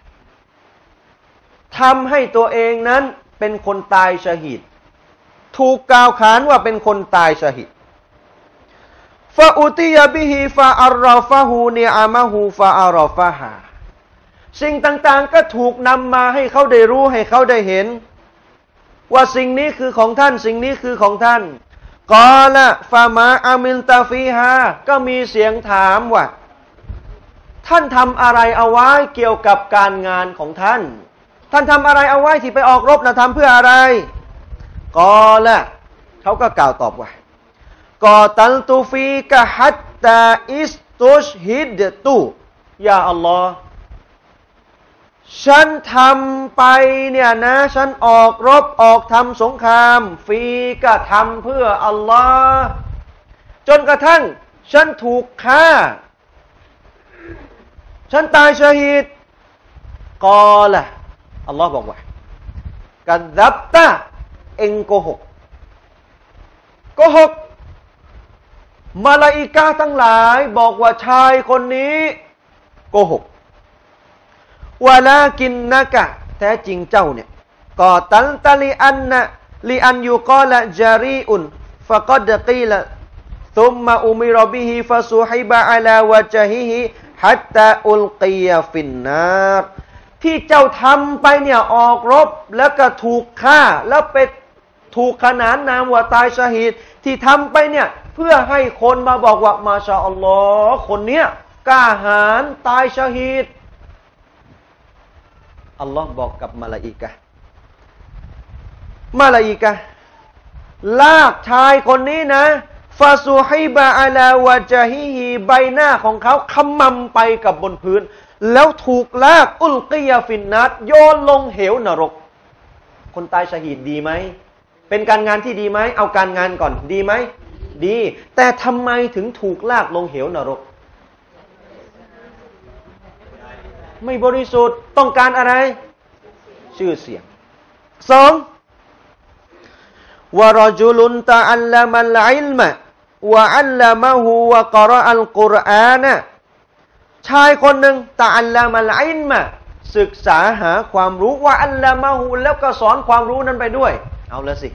ทำให้ตัวเองนั้นเป็นคนตายชะฮีดถูกกล่าวขานว่าเป็นคนตายชะฮีดฟาอุติยาบิฮิฟาอัรรอฟะฮูนิอะมะฮูฟาอัรรอฟะฮาสิ่งต่างๆก็ถูกนำมาให้เขาได้รู้ให้เขาได้เห็นว่าสิ่งนี้คือของท่านสิ่งนี้คือของท่านกอละฟามาอามิลตาฟีฮาก็มีเสียงถามว่าท่านทำอะไรเอาไว้เกี่ยวกับการงานของท่านท่านทำอะไรเอาไว้ที่ไปออกรบนะทำเพื่ออะไรกอละเขาก็กล่าวตอบว่ากอตัลตูฟีกะฮัตตาอิสตุชฮิดตุยาอัลลอฮ์ฉันทำไปเนี่ยนะฉันออกรบออกทำสงครามฟีก็ทำเพื่ออัลลอฮ์จนกระทั่งฉันถูกฆ่าฉันตายชะฮีดกอละอัลลอฮ์บอกว่ากัดดับตะเองโกหกโกหกมาลาอิกะห์ทั้งหลายบอกว่าชายคนนี้โกหกวะลากินนะกะแท้จริงเจ้าเนี่ยกอตัลตะลิอันนะลิอันยูกอละจารีอุนฟะกัดกีละซุมมาอุมิรบิฮิฟะซุฮิบะอะลาวะจฮิฮิฮัตตาอุลกียะฟินนารที่เจ้าทำไปเนี่ยออกรบแล้วก็ถูกฆ่าแล้วไปถูกขนานนามว่าตายชะฮีดที่ทำไปเนี่ยเพื่อให้คนมาบอกว่ามาชาอัลลอฮ์คนเนี้ยกล้าหาญตายชะฮีดอัลลอฮ์บอกกับมลาอิกะห์มลาอิกะห์ลากชายคนนี้นะฟาซูฮิบะอะลาวะจฮิฮิใบหน้าของเขาขมำไปกับบนพื้นแล้วถูกลากอุลกียะฟินนัดโยนลงเหวนรกคนตายชะฮีดดีไหมเป็นการงานที่ดีไหมเอาการงานก่อนดีไหมดีแต่ทำไมถึงถูกลากลงเหวนรกไม่บริสุทธิ์ต้องการอะไรชื่อเสียงสองวะรจุลุนตะอัลลัมัลอิลมะวะอัลลัมะฮูวะกะรออัลกุรอานะชายคนหนึ่งตะอัลลัมัลอิลมะศึกษาหาความรู้วะอัลลัมะฮูแล้วก็สอนความรู้นั้นไปด้วยเอาละสิ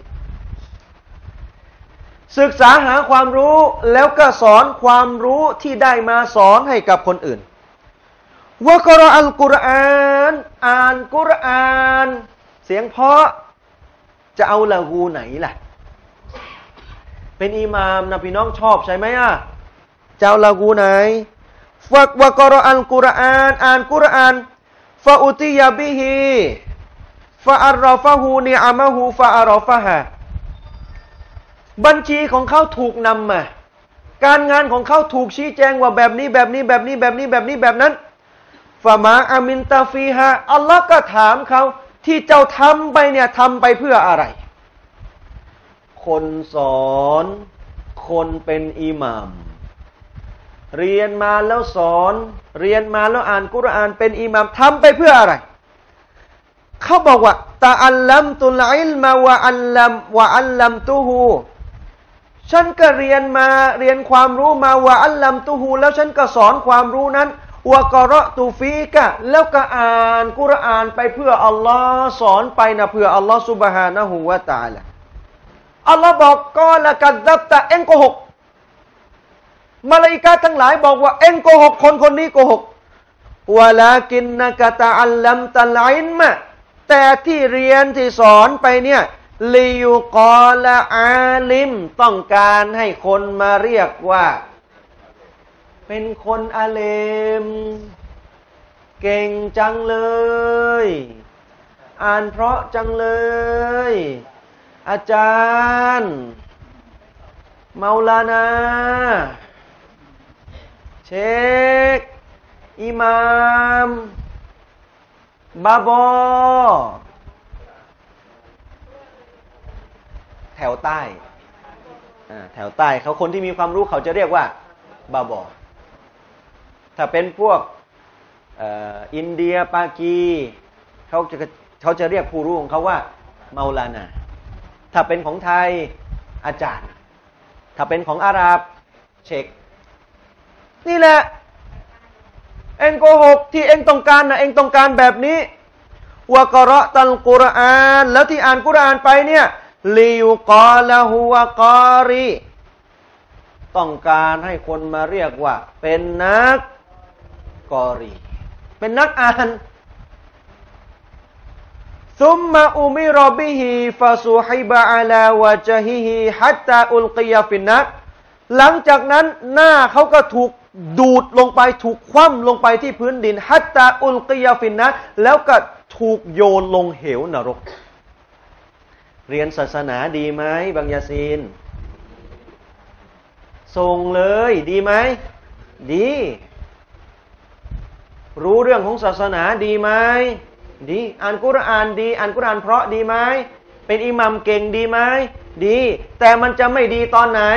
ศึกษาหาความรู้แล้วก็สอนความรู้ที่ได้มาสอนให้กับคนอื่นวะกะรออัลกุรอานอ่านกุรอานเสียงเพราะจะเอาละกูไหนล่ะเป็นอิหม่ามนะพี่น้องชอบใช่ไหมอ่ะจะเอาละกูไหนฟักวะกะรออัลกุรอานอ่านกุรอานฟะอุติยะบิฮิฟะอัรรฟะฮูนิอะมะฮูฟะอัรฟะฮาบัญชีของเขาถูกนำมาการงานของเขาถูกชี้แจงว่าแบบนี้แบบนี้แบบนี้แบบนี้แบบนี้แบบนั้นฟะมาอามินตาฟีฮาอัลลอฮ์ก็ถามเขาที่เจ้าทำไปเนี่ยทำไปเพื่ออะไรคนสอนคนเป็นอิหม่ามเรียนมาแล้วสอนเรียนมาแล้วอ่านกุรอานเป็นอิหม่ามทำไปเพื่ออะไรเขาบอกว่าตะอัลลัมตุลอิลมะวะอัลลัมวะอัลลัมตุฮูฉันก็เรียนมาเรียนความรู้มาวะอัลลัมตุฮูแล้วฉันก็สอนความรู้นั้นวะกะเราะตุฟีกะแล้วก็อ่านกุรอานไปเพื่ออัลลอฮ์สอนไปนะเพื่ออัลลอฮ์ซุบฮานะฮูวะตะอาลาอัลลอฮ์บอกกอละกัดดับตะเอ็งโกหกมาลาอิกะห์ทั้งหลายบอกว่าเอ็งโกหกคนคนนี้โกหกวะลากินนะกะตะอัลลัมตัลอิลมะแต่ที่เรียนที่สอนไปเนี่ยลิยุกอละอาลิมต้องการให้คนมาเรียกว่าเป็นคนอาเลมเก่งจังเลยอ่านเพราะจังเลยอาจารย์เมาลานาเชคอิหม่ามบาบอแถวใต้แถวใต้เขาคนที่มีความรู้เขาจะเรียกว่าบาบอถ้าเป็นพวกอินเดียปากีเขาจะเขาจะเรียกผู้รู้ของเขาว่าเมาลานาถ้าเป็นของไทยอาจารย์ถ้าเป็นของอาหรับเชคนี่แหละเองโกหกที่เองต้องการนะเองต้องการแบบนี้วะกะเราะตัลกุรอานแล้วที่อ่านกุรอานไปเนี่ยลิยุกอละฮุวะกอรีต้องการให้คนมาเรียกว่าเป็นนักกอรีเป็นนักอ่านซุมมาอุมิรบิฮิฟาซุฮิบะอะลาวะจฮิฮิฮัตตาอุลกียะฟินนัรหลังจากนั้นหน้าเขาก็ถูกดูดลงไปถูกคว่ำลงไปที่พื้นดินฮัตตาอุลกียะฟินนัรแล้วก็ถูกโยนลงเหวนรกเรียนศาสนาดีไหมบางยาซีนส่งเลยดีไหมดีรู้เรื่องของศาสนาดีไหมดีอ่านกุรอานดีอ่านกุรอานเพราะดีไหมเป็นอิหมัมเก่งดีไหมดีแต่มันจะไม่ดีตอนไหน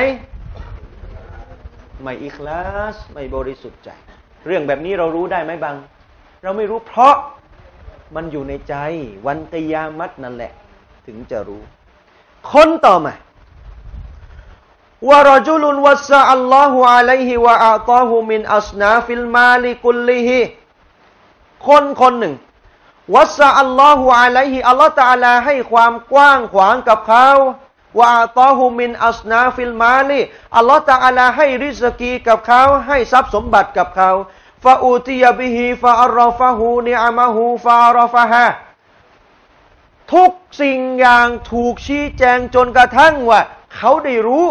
ไม่อิคลาสไม่บริสุทธิ์ใจเรื่องแบบนี้เรารู้ได้ไหมบางเราไม่รู้เพราะมันอยู่ในใจวันกิยามัตนั่นแหละถึงจะรู้คนต่อมาวะรจุลุนวัสซะอัลลอฮุอะลัยฮิวะอาตาฮุมินอัสนาฟิลมาลิกุลลิฮิคนคนหนึ่งวัสซะอัลลอฮุอะลัยฮิอัลลอฮฺตะอาลาให้ความกว้างขวางกับเขาวะอาตาฮุมินอัสนาฟิลมาลิอัลลอฮฺตะอาลาให้ริสกีกับเขาให้ทรัพย์สมบัติกับเขาฟาอูติยะบิฮิฟาอัรรฟะฮูนิอะมะฮูฟาอัรรฟะฮะทุกสิ่งอย่างถูกชี้แจงจนกระทั่งว่าเขาได้รู้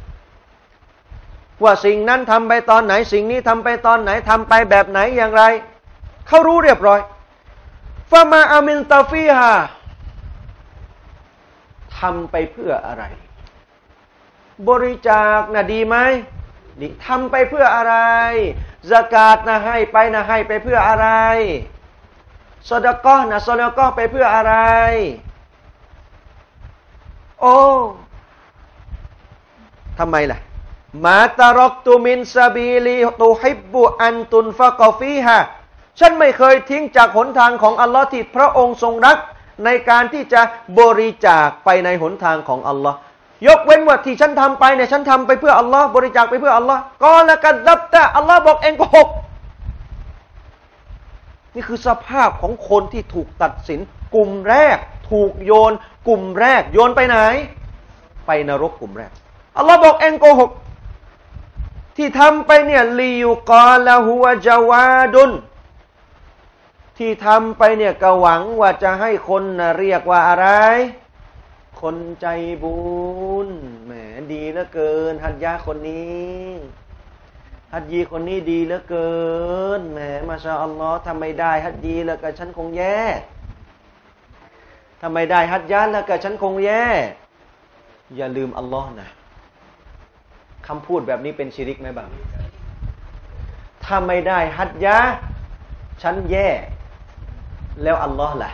ว่าสิ่งนั้นทำไปตอนไหนสิ่งนี้ทำไปตอนไหนทำไปแบบไหนอย่างไรเขารู้เรียบร้อยฟามาอามินตาฟีฮาทำไปเพื่ออะไรบริจาคนะดีไหมดีทำไปเพื่ออะไรซะกาตนะให้ไปนะให้ไปเพื่ออะไรซอดะกอฮ์นะซอดะกอฮ์ไปเพื่ออะไรโอ้ทำไมล่ะมาตารอกตุมินซาบีลีตุฮิบบุอันตุนฟะกอฟีฮาฉันไม่เคยทิ้งจากหนทางของอัลลอฮ์ที่พระองค์ทรงรักในการที่จะบริจาคไปในหนทางของอัลลอฮ์ยกเว้นว่าที่ฉันทำไปเนี่ยฉันทำไปเพื่ออัลลอฮ์บริจาคไปเพื่ออัลลอฮ์ก็แล้วกันดับแต่อัลลอฮ์บอกเองโกหกนี่คือสภาพของคนที่ถูกตัดสินกลุ่มแรกถูกโยนกลุ่มแรกโยนไปไหนไปนรกกลุ่มแรกอัลลอฮ์บอกเองโกหกที่ทำไปเนี่ยลิยุกอละฮุวะจาวาดุนที่ทำไปเนี่ยก็หวังว่าจะให้คนนะเรียกว่าอะไรคนใจบุญแหมดีเหลือเกินฮัจญะคนนี้ฮัจญีคนนี้ดีเหลือเกินแหมมาชาอัลลอฮ์ทำไม่ได้ฮัจญีแล้วก็ฉันคงแย่ทำไม่ได้ฮัจญะแล้วก็ฉันคงแย่อย่าลืมอัลลอฮ์นะคำพูดแบบนี้เป็นชิริกไหมบ้างถ้าไม่ได้ฮัจญะฉันแย่แล้วอัลลอฮ์ล่ะ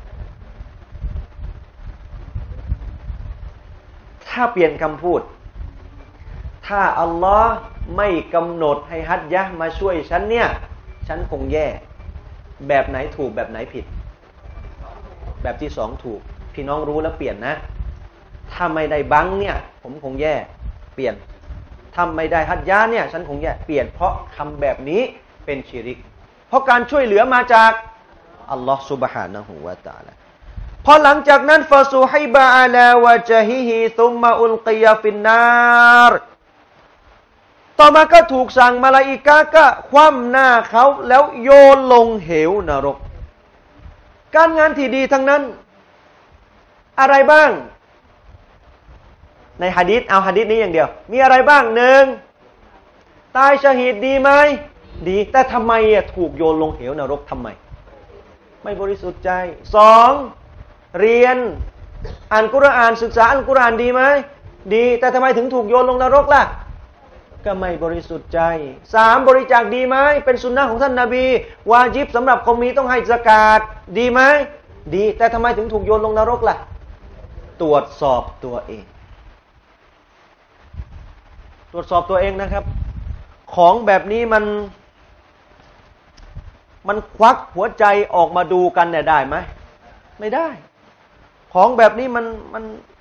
ถ้าเปลี่ยนคำพูดถ้าอัลลอฮ์ไม่กำหนดให้ฮัจญะมาช่วยฉันเนี่ยฉันคงแย่แบบไหนถูกแบบไหนผิดแบบที่สองถูกพี่น้องรู้แล้วเปลี่ยนนะถ้าไม่ได้บังเนี่ยผมคงแย่เปลี่ยนทำไม่ได้ฮัจญะเนี่ยฉันคงแย่เปลี่ยนเพราะคำแบบนี้เป็นชิริกเพราะการช่วยเหลือมาจากอัลลอฮ์ سبحانه และ تعالى พอหลังจากนั้นฟาซูฮิบะอะลาวะจาฮิฮิซุมมะอุลกิยะฟินนารต่อมาก็ถูกสั่งมลาอิกะฮ์ก็คว่ำหน้าเขาแล้วโยนลงเหวนรกการงานที่ดีทั้งนั้นอะไรบ้างในหะดีษเอาหะดีษนี้อย่างเดียวมีอะไรบ้างหนึ่งตายชะฮีดดีไหมดีแต่ทำไมอ่ะถูกโยนลงเหวนรกทำไมไม่บริสุทธิ์ใจสองเรียนอ่านกุรอานศึกษาอัลกุรอานดีไหมดีแต่ทำไมถึงถูกโยนลงนรกล่ะก็ไม่บริสุทธิ์ใจสามบริจาคดีไหมเป็นสุนนะของท่านนบีวาญิบสำหรับคนมีต้องให้ซะกาตดีไหมดีแต่ทำไมถึงถูกโยนลงนรกล่ะตรวจสอบตัวเองตรวจสอบตัวเองนะครับของแบบนี้มันมันควักหัวใจออกมาดูกันเนี่ยได้ไหมไม่ได้ของแบบนี้มันมัน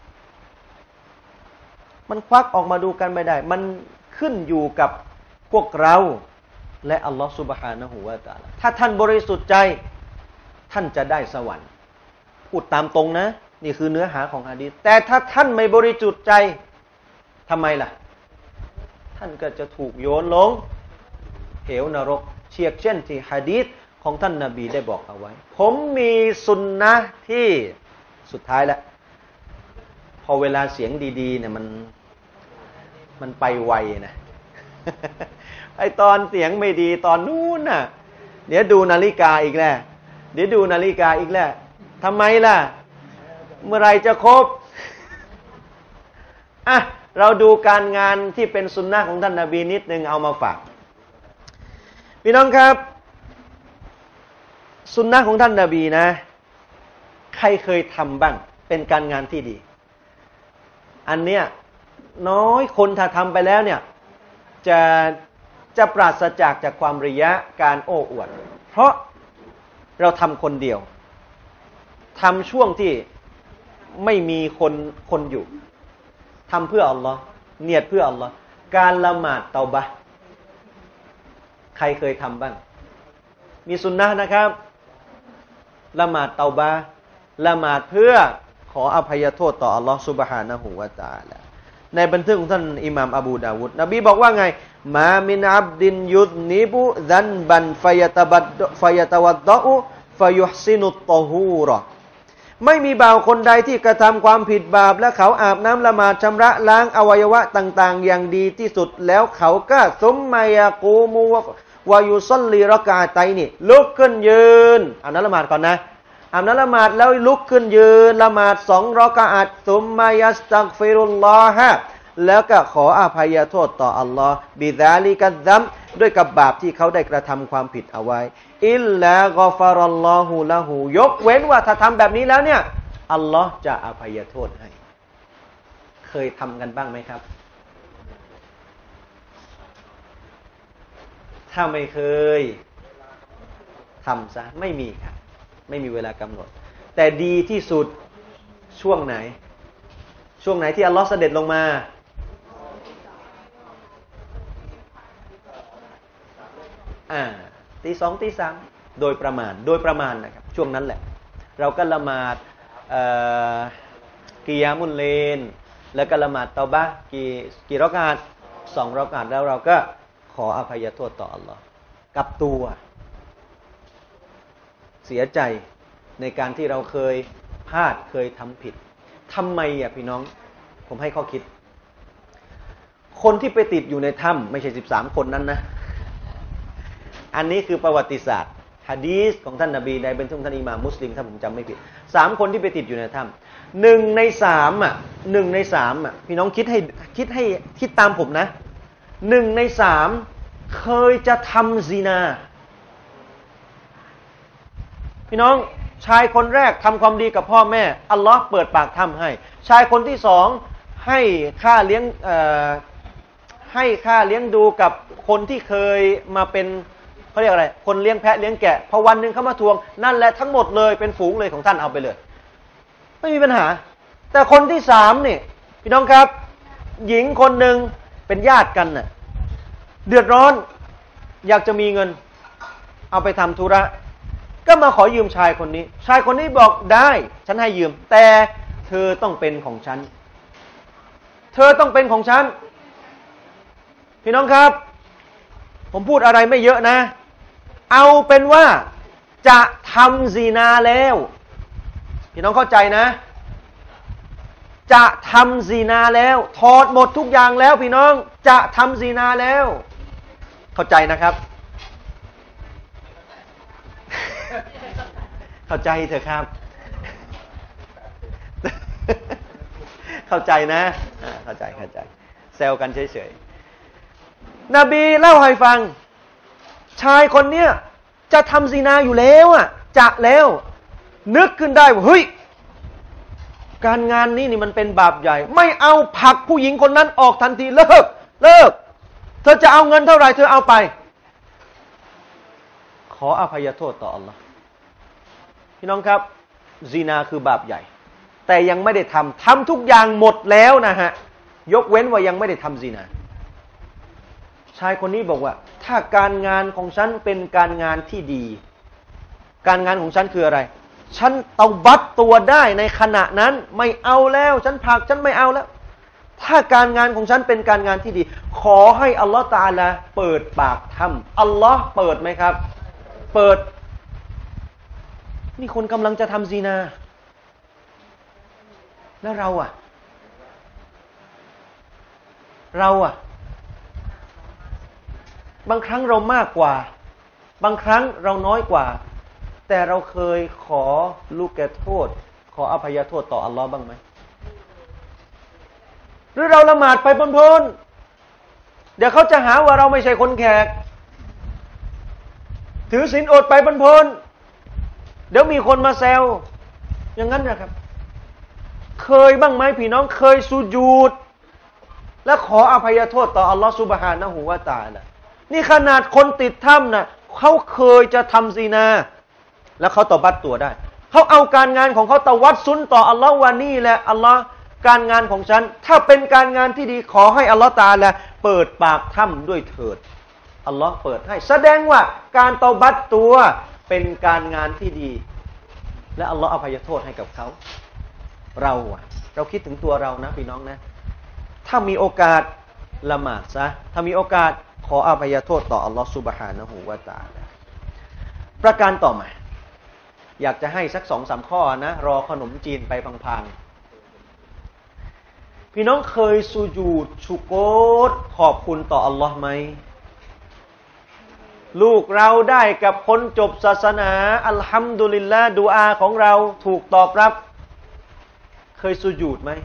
มันควักออกมาดูกันไม่ได้มันขึ้นอยู่กับพวกเราและอัลลอฮฺซุบฮานะฮูวะตะอาลาถ้าท่านบริสุทธิ์ใจท่านจะได้สวรรค์พูดตามตรงนะนี่คือเนื้อหาของหะดีษแต่ถ้าท่านไม่บริสุทธิ์ใจทำไมล่ะท่านก็จะถูกโยนลงเหวนรกเชียกเช่นที่หะดีษของท่านนบีได้บอกเอาไว้ผมมีสุนนะที่สุดท้ายแล้วพอเวลาเสียงดีๆเนี่ยมันมันไปไวนะ ไอตอนเสียงไม่ดีตอนนู้นน่ะเดี๋ยวดูนาฬิกาอีกแล้วเดี๋ยวดูนาฬิกาอีกแล้วทำไมล่ะเมื่อไรจะครบ อ่ะเราดูการงานที่เป็นสุนนะของท่านนบีนิดนึงเอามาฝากพี่น้องครับสุนนะของท่านนบีนะใครเคยทำบ้างเป็นการงานที่ดีอันเนี้ยน้อยคนถ้าทำไปแล้วเนี่ยจะจะปราศจากจากความริยะการโอ้อวดเพราะเราทำคนเดียวทำช่วงที่ไม่มีคนคนอยู่ทำเพื่ออัลลอฮ์เนียดเพื่ออัลลอฮ์การละหมาดเตาบะห์ใครเคยทำบ้างมีสุนนะนะครับละหมาดเตาบะห์ละหมาดเพื่อขออภัยโทษต่ออัลลอฮ์ซุบฮานะฮูวะตะอาลาในบันทึกของท่านอิหม่ามอบูดาวุดนบีบอกว่าไงมามินอับดินยุดนิบุซันบันฟยตะบัดฟยตะวัดดะอุฟยุฮซินุตตอฮูรอไม่มีบ่าวคนใดที่กระทำความผิดบาปและเขาอาบน้ำละหมาดชำระล้างอวัยวะต่างๆอย่างดีที่สุดแล้วเขาก็ซุมมายากูมูวายุซัลลีรอกาไตนี่ลุกขึ้นยืนอาบน้ำละหมาดก่อนนะอาบน้ำละหมาดแล้วลุกขึ้นยืนละหมาดสองรอกาอัตซุมมายัสตักฟิรุลลอฮะแล้วก็ขออภัยโทษต่ออัลลอฮ์บิดาลิกัซซัมด้วยกับบาปที่เขาได้กระทำความผิดเอาไว้อิลลากอฟารัลลอฮุละหูยกเว้นว่าถ้าทำแบบนี้แล้วเนี่ยอัลลอฮ์จะอภัยโทษให้เคยทำกันบ้างไหมครับถ้าไม่เคยทำซะไม่มีครับไม่มีเวลากำหนดแต่ดีที่สุดช่วงไหนช่วงไหนที่อัลลอฮ์เสด็จลงมาอ่าตีสองตีสามโดยประมาณโดยประมาณนะครับช่วงนั้นแหละเราก็ละหมาดกิยามุลเลนแล้วก็ละหมาดเตาบะห์กี่กี่รอกาตสองรอกาตแล้วเราก็ขออภัยโทษต่ออัลลอฮ์กับตัวเสียใจในการที่เราเคยพลาดเคยทำผิดทำไมอ่ะพี่น้องผมให้ข้อคิดคนที่ไปติดอยู่ในถ้ำไม่ใช่สิบสามคนนั้นนะอันนี้คือประวัติศาสตร์หะดีษของท่านนบีในเป็นท่านอิหม่ามมุสลิมถ้าผมจำไม่ผิดสามคนที่ไปติดอยู่ในถ้ำหนึ่งในสามอ่ะหนึ่งในสามอ่ะพี่น้องคิดให้คิดให้คิดตามผมนะหนึ่งในสามเคยจะทำซินาพี่น้องชายคนแรกทำความดีกับพ่อแม่อัลลอฮ์เปิดปากถ้ำให้ชายคนที่สองให้ค่าเลี้ยงเอ่อให้ค่าเลี้ยงดูกับคนที่เคยมาเป็นเขาเรียกอะไรคนเลี้ยงแพะเลี้ยงแกะพอวันหนึ่งเขามาทวงนั่นแหละทั้งหมดเลยเป็นฝูงเลยของท่านเอาไปเลยไม่มีปัญหาแต่คนที่สามนี่พี่น้องครับหญิงคนหนึ่งเป็นญาติกันน่ะเดือดร้อนอยากจะมีเงินเอาไปทำธุระก็มาขอยืมชายคนนี้ชายคนนี้บอกได้ฉันให้ยืมแต่เธอต้องเป็นของฉันเธอต้องเป็นของฉันพี่น้องครับผมพูดอะไรไม่เยอะนะเอาเป็นว่าจะทำซีนาแล้วพี่น้องเข้าใจนะจะทำซีนาแล้วถอดหมดทุกอย่างแล้วพี่น้องจะทำซีนาแล้วเข้าใจนะครับเข้าใจเถอะครับเข้าใจนะเข้าใจเข้าใจแซวกันเฉยๆนบีเล่าให้ฟังชายคนเนี้ยจะทำซินาอยู่แล้วอ่ะจะแล้วนึกขึ้นได้ว่าเฮ้ยการงานนี้นี่มันเป็นบาปใหญ่ไม่เอาผลักผู้หญิงคนนั้นออกทันทีเลิกเลิกเธอจะเอาเงินเท่าไหร่เธอเอาไปขออภัยโทษต่ออัลลอฮ์พี่น้องครับซินาคือบาปใหญ่แต่ยังไม่ได้ทำทำทุกอย่างหมดแล้วนะฮะยกเว้นว่ายังไม่ได้ทำซินาชายคนนี้บอกว่าถ้าการงานของฉันเป็นการงานที่ดีการงานของฉันคืออะไรฉันเตาบัตตัวได้ในขณะนั้นไม่เอาแล้วฉันผลักฉันไม่เอาแล้วถ้าการงานของฉันเป็นการงานที่ดีขอให้อัลลอฮฺตะอาลาเปิดปากทำอัลลอฮ์เปิดไหมครับเปิดนี่คนกำลังจะทำซีนาแล้วเราอ่ะเราอ่ะบางครั้งเรามากกว่าบางครั้งเราน้อยกว่าแต่เราเคยขอลูกแกโทษขออภัยโทษต่ออัลลอฮ์บ้างไหมหรือเราละหมาดไปเพลินๆเดี๋ยวเขาจะหาว่าเราไม่ใช่คนแขกถือศีลอดไปเพลินๆเดี๋ยวมีคนมาแซวอย่างนั้นนะครับเคยบ้างไหมพี่น้องเคยสุญูดและขออภัยโทษต่ออัลลอฮ์ซุบฮานะฮูวะตะอาลานี่ขนาดคนติดถ้ำน่ะเขาเคยจะทำซีนาแล้วเขาตอบัตตัวได้เขาเอาการงานของเขาตะวัดซุนต่ออัลลอฮ์ว่านี่แหละอัลลอฮ์การงานของฉันถ้าเป็นการงานที่ดีขอให้อัลลอฮ์ตะอาลาเปิดปากถ้ำด้วยเถิดอัลลอฮ์เปิดให้แสดงว่าการเตาบัตตัวเป็นการงานที่ดีและอัลลอฮ์อภัยโทษให้กับเขาเราอะเราคิดถึงตัวเรานะพี่น้องนะถ้ามีโอกาสละหมาดซะถ้ามีโอกาสขออภัยโทษต่ออัลลอฮ์ซุบฮานะฮูวะตะอาลาประการต่อมาอยากจะให้สักสองสามข้อนะรอขนมจีนไปพังๆพี่น้องเคยสุญูดชุโกรขอบคุณต่ออัลลอฮ์ไหมลูกเราได้กับคนจบศาสนาอัลฮัมดุลิลละห์ดุอาของเราถูกตอบรับเคยสุญูดไหม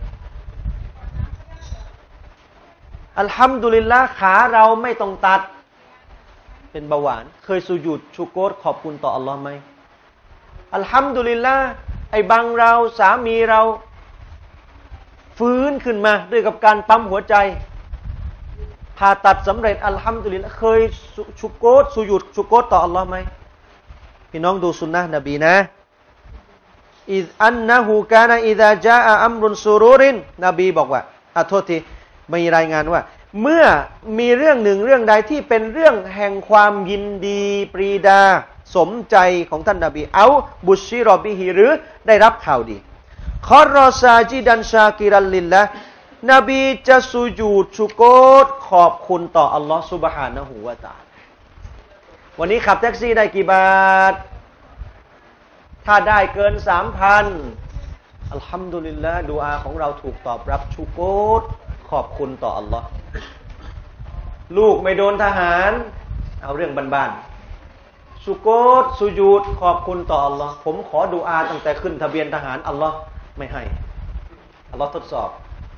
อัลฮัมดุลิลละห์ขาเราไม่ต้องตัดเป็นเบาหวานเคยสุญูดชุโกรขอบคุณต่ออัลลอฮ์ไหมอัลฮัมดุลิลละห์ไอ้บังเราสามีเราฟื้นขึ้นมาด้วยกับการปั๊มหัวใจผ่าตัดสำเร็จอัลฮัมดุลิลละห์เคยชุโกรสุญูดชุโกรต่ออัลลอฮ์ไหมพี่น้องดูสุนนะนบีนะอิซอันนะฮูกานะอิซาจาอะอัมรุนซุรูรินนบีบอกว่าอ่ะโทษทีมีรายงานว่าเมื่อมีเรื่องหนึ่งเรื่องใดที่เป็นเรื่องแห่งความยินดีปรีดาสมใจของท่านนบีเอาบุชิรอบิฮิหรือได้รับข่าวดีคอรอซาจิดันชากิรัลลิลละนบีจะสุญูดชุโกรขอบคุณต่ออัลลอฮฺซุบฮานะฮูวะตะอาลาวันนี้ขับแท็กซี่ได้กี่บาทถ้าได้เกินสามพันอัลฮัมดุลิลละดุอาของเราถูกตอบรับชุโกรขอบคุณต่ออัลลอฮ์ลูกไม่โดนทหารเอาเรื่องบ้านๆชุโกรสุญูดขอบคุณต่ออัลลอฮ์ผมขอดุอาตั้งแต่ขึ้นทะเบียนทหารอัลลอฮ์ไม่ให้อัลลอฮ์ทดสอบ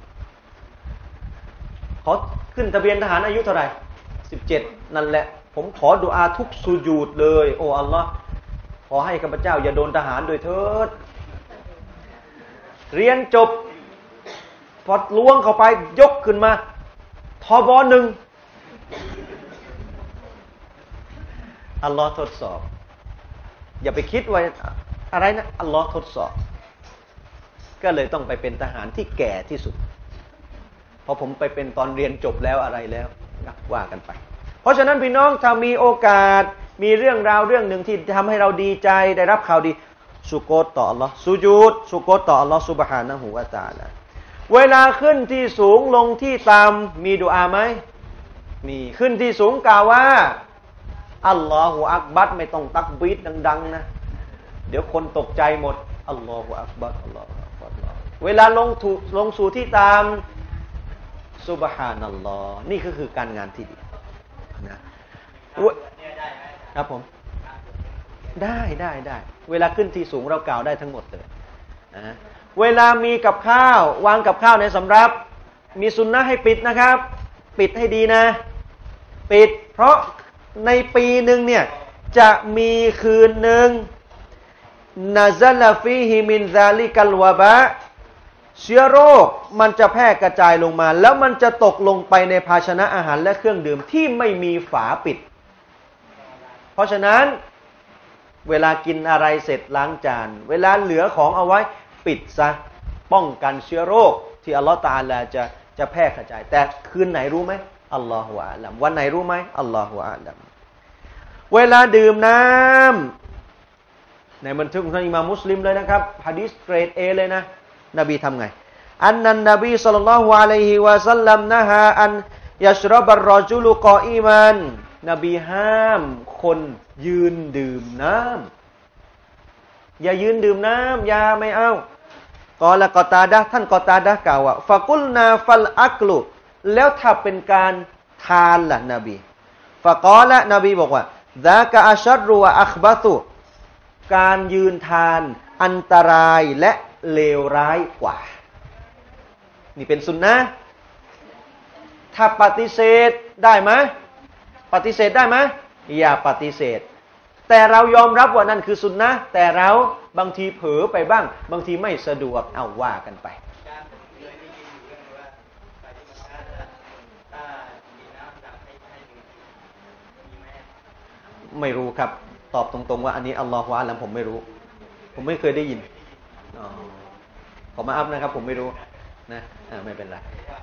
ขอขึ้นทะเบียนทหารอายุเท่าไหร่สิบเจ็ดนั่นแหละผมขอดุอาทุกสุญูดเลยโอ้อัลลอฮ์ขอให้ข้าพเจ้าอย่าโดนทหารโดยเถิดเรียนจบพอล้วงเข้าไปยกขึ้นมาทบหนึ่งอัลลอฮ์ทดสอบอย่าไปคิดว่าอะไรนะอัลลอฮ์ทดสอบก็เลยต้องไปเป็นทหารที่แก่ที่สุดเพราะผมไปเป็นตอนเรียนจบแล้วอะไรแล้วว่ากันไปเพราะฉะนั้นพี่น้องถ้ามีโอกาสมีเรื่องราวเรื่องหนึ่งที่ทำให้เราดีใจได้รับข่าวดีสุโกรต่ออัลลอฮ์สุญูดสุโกรต่ออัลลอฮ์ซุบฮานะฮูวะตะอาลาเวลาขึ้นที่สูงลงที่ต่ำมีดุอาไหมมีขึ้นที่สูงกล่าวว่าอัลลอฮฺอักบัรไม่ต้องตักบีดดังๆนะเดี๋ยวคนตกใจหมดอัลลอฮฺอักบัรอัลลอฮฺอักบัรเวลาลงถูลงสู่ที่ต่ำซุบฮานัลลอฮ์นี่ก็คือการงานที่ดีนะครับผมได้ได้ได้เวลาขึ้นที่สูงเรากล่าวได้ทั้งหมดเลยนะเวลามีกับข้าววางกับข้าวในสำรับมีสุนนะให้ปิดนะครับปิดให้ดีนะปิดเพราะในปีหนึ่งเนี่ยจะมีคืนหนึ่งนาซาลาฟีฮิมินซาลิกัลวะบะเชื้อโรคมันจะแพร่กระจายลงมาแล้วมันจะตกลงไปในภาชนะอาหารและเครื่องดื่มที่ไม่มีฝาปิดเพราะฉะนั้นเวลากินอะไรเสร็จล้างจานเวลาเหลือของเอาไว้ปิดซะป้องกันเชื้อโรคที่อัลลอฮฺตะอาลาจะจะแพร่กระจายแต่คืนไหนรู้ไหมอัลลอฮฺอาลัมวันไหนรู้ไหมอัลลอฮฺอาลัมเวลาดื่มน้ำในบันทึกของท่านอิหม่ามมุสลิมเลยนะครับหะดีษเกรด A เลยนะนบีทำไงอันนันนบีศ็อลลัลลอฮุอะลัยฮิวะซัลลัมนะฮาอันยัชรบัรรอจุลุกออีมันนบีห้ามคนยืนดื่มน้ำอย่ายืนดื่มน้ำอย่าไม่เอากอละกอตาดะท่านกอตาดะกล่าวว่าฟะกุลนาฟัลอักลุแล้วถ้าเป็นการทานล่ะนบีฟะกอละนบีบอกว่าซากะอัชัรรุวะอัคบะตุการยืนทานอันตรายและเลวร้ายกว่านี่เป็นสุนนะถ้าปฏิเสธได้ไหมปฏิเสธได้ไหมอย่าปฏิเสธแต่เรายอมรับว่านั่นคือสุนนะแต่เราบางทีเผลอไปบ้างบางทีไม่สะดวกเอาว่ากันไปไม่รู้ครับตอบตรงๆว่าอันนี้อัลลอฮฺวะอัลลัมผมไม่รู้ผมไม่เคยได้ยินอ๋อขอมาอัพนะครับผมไม่รู้นะอ่าไม่เป็นไร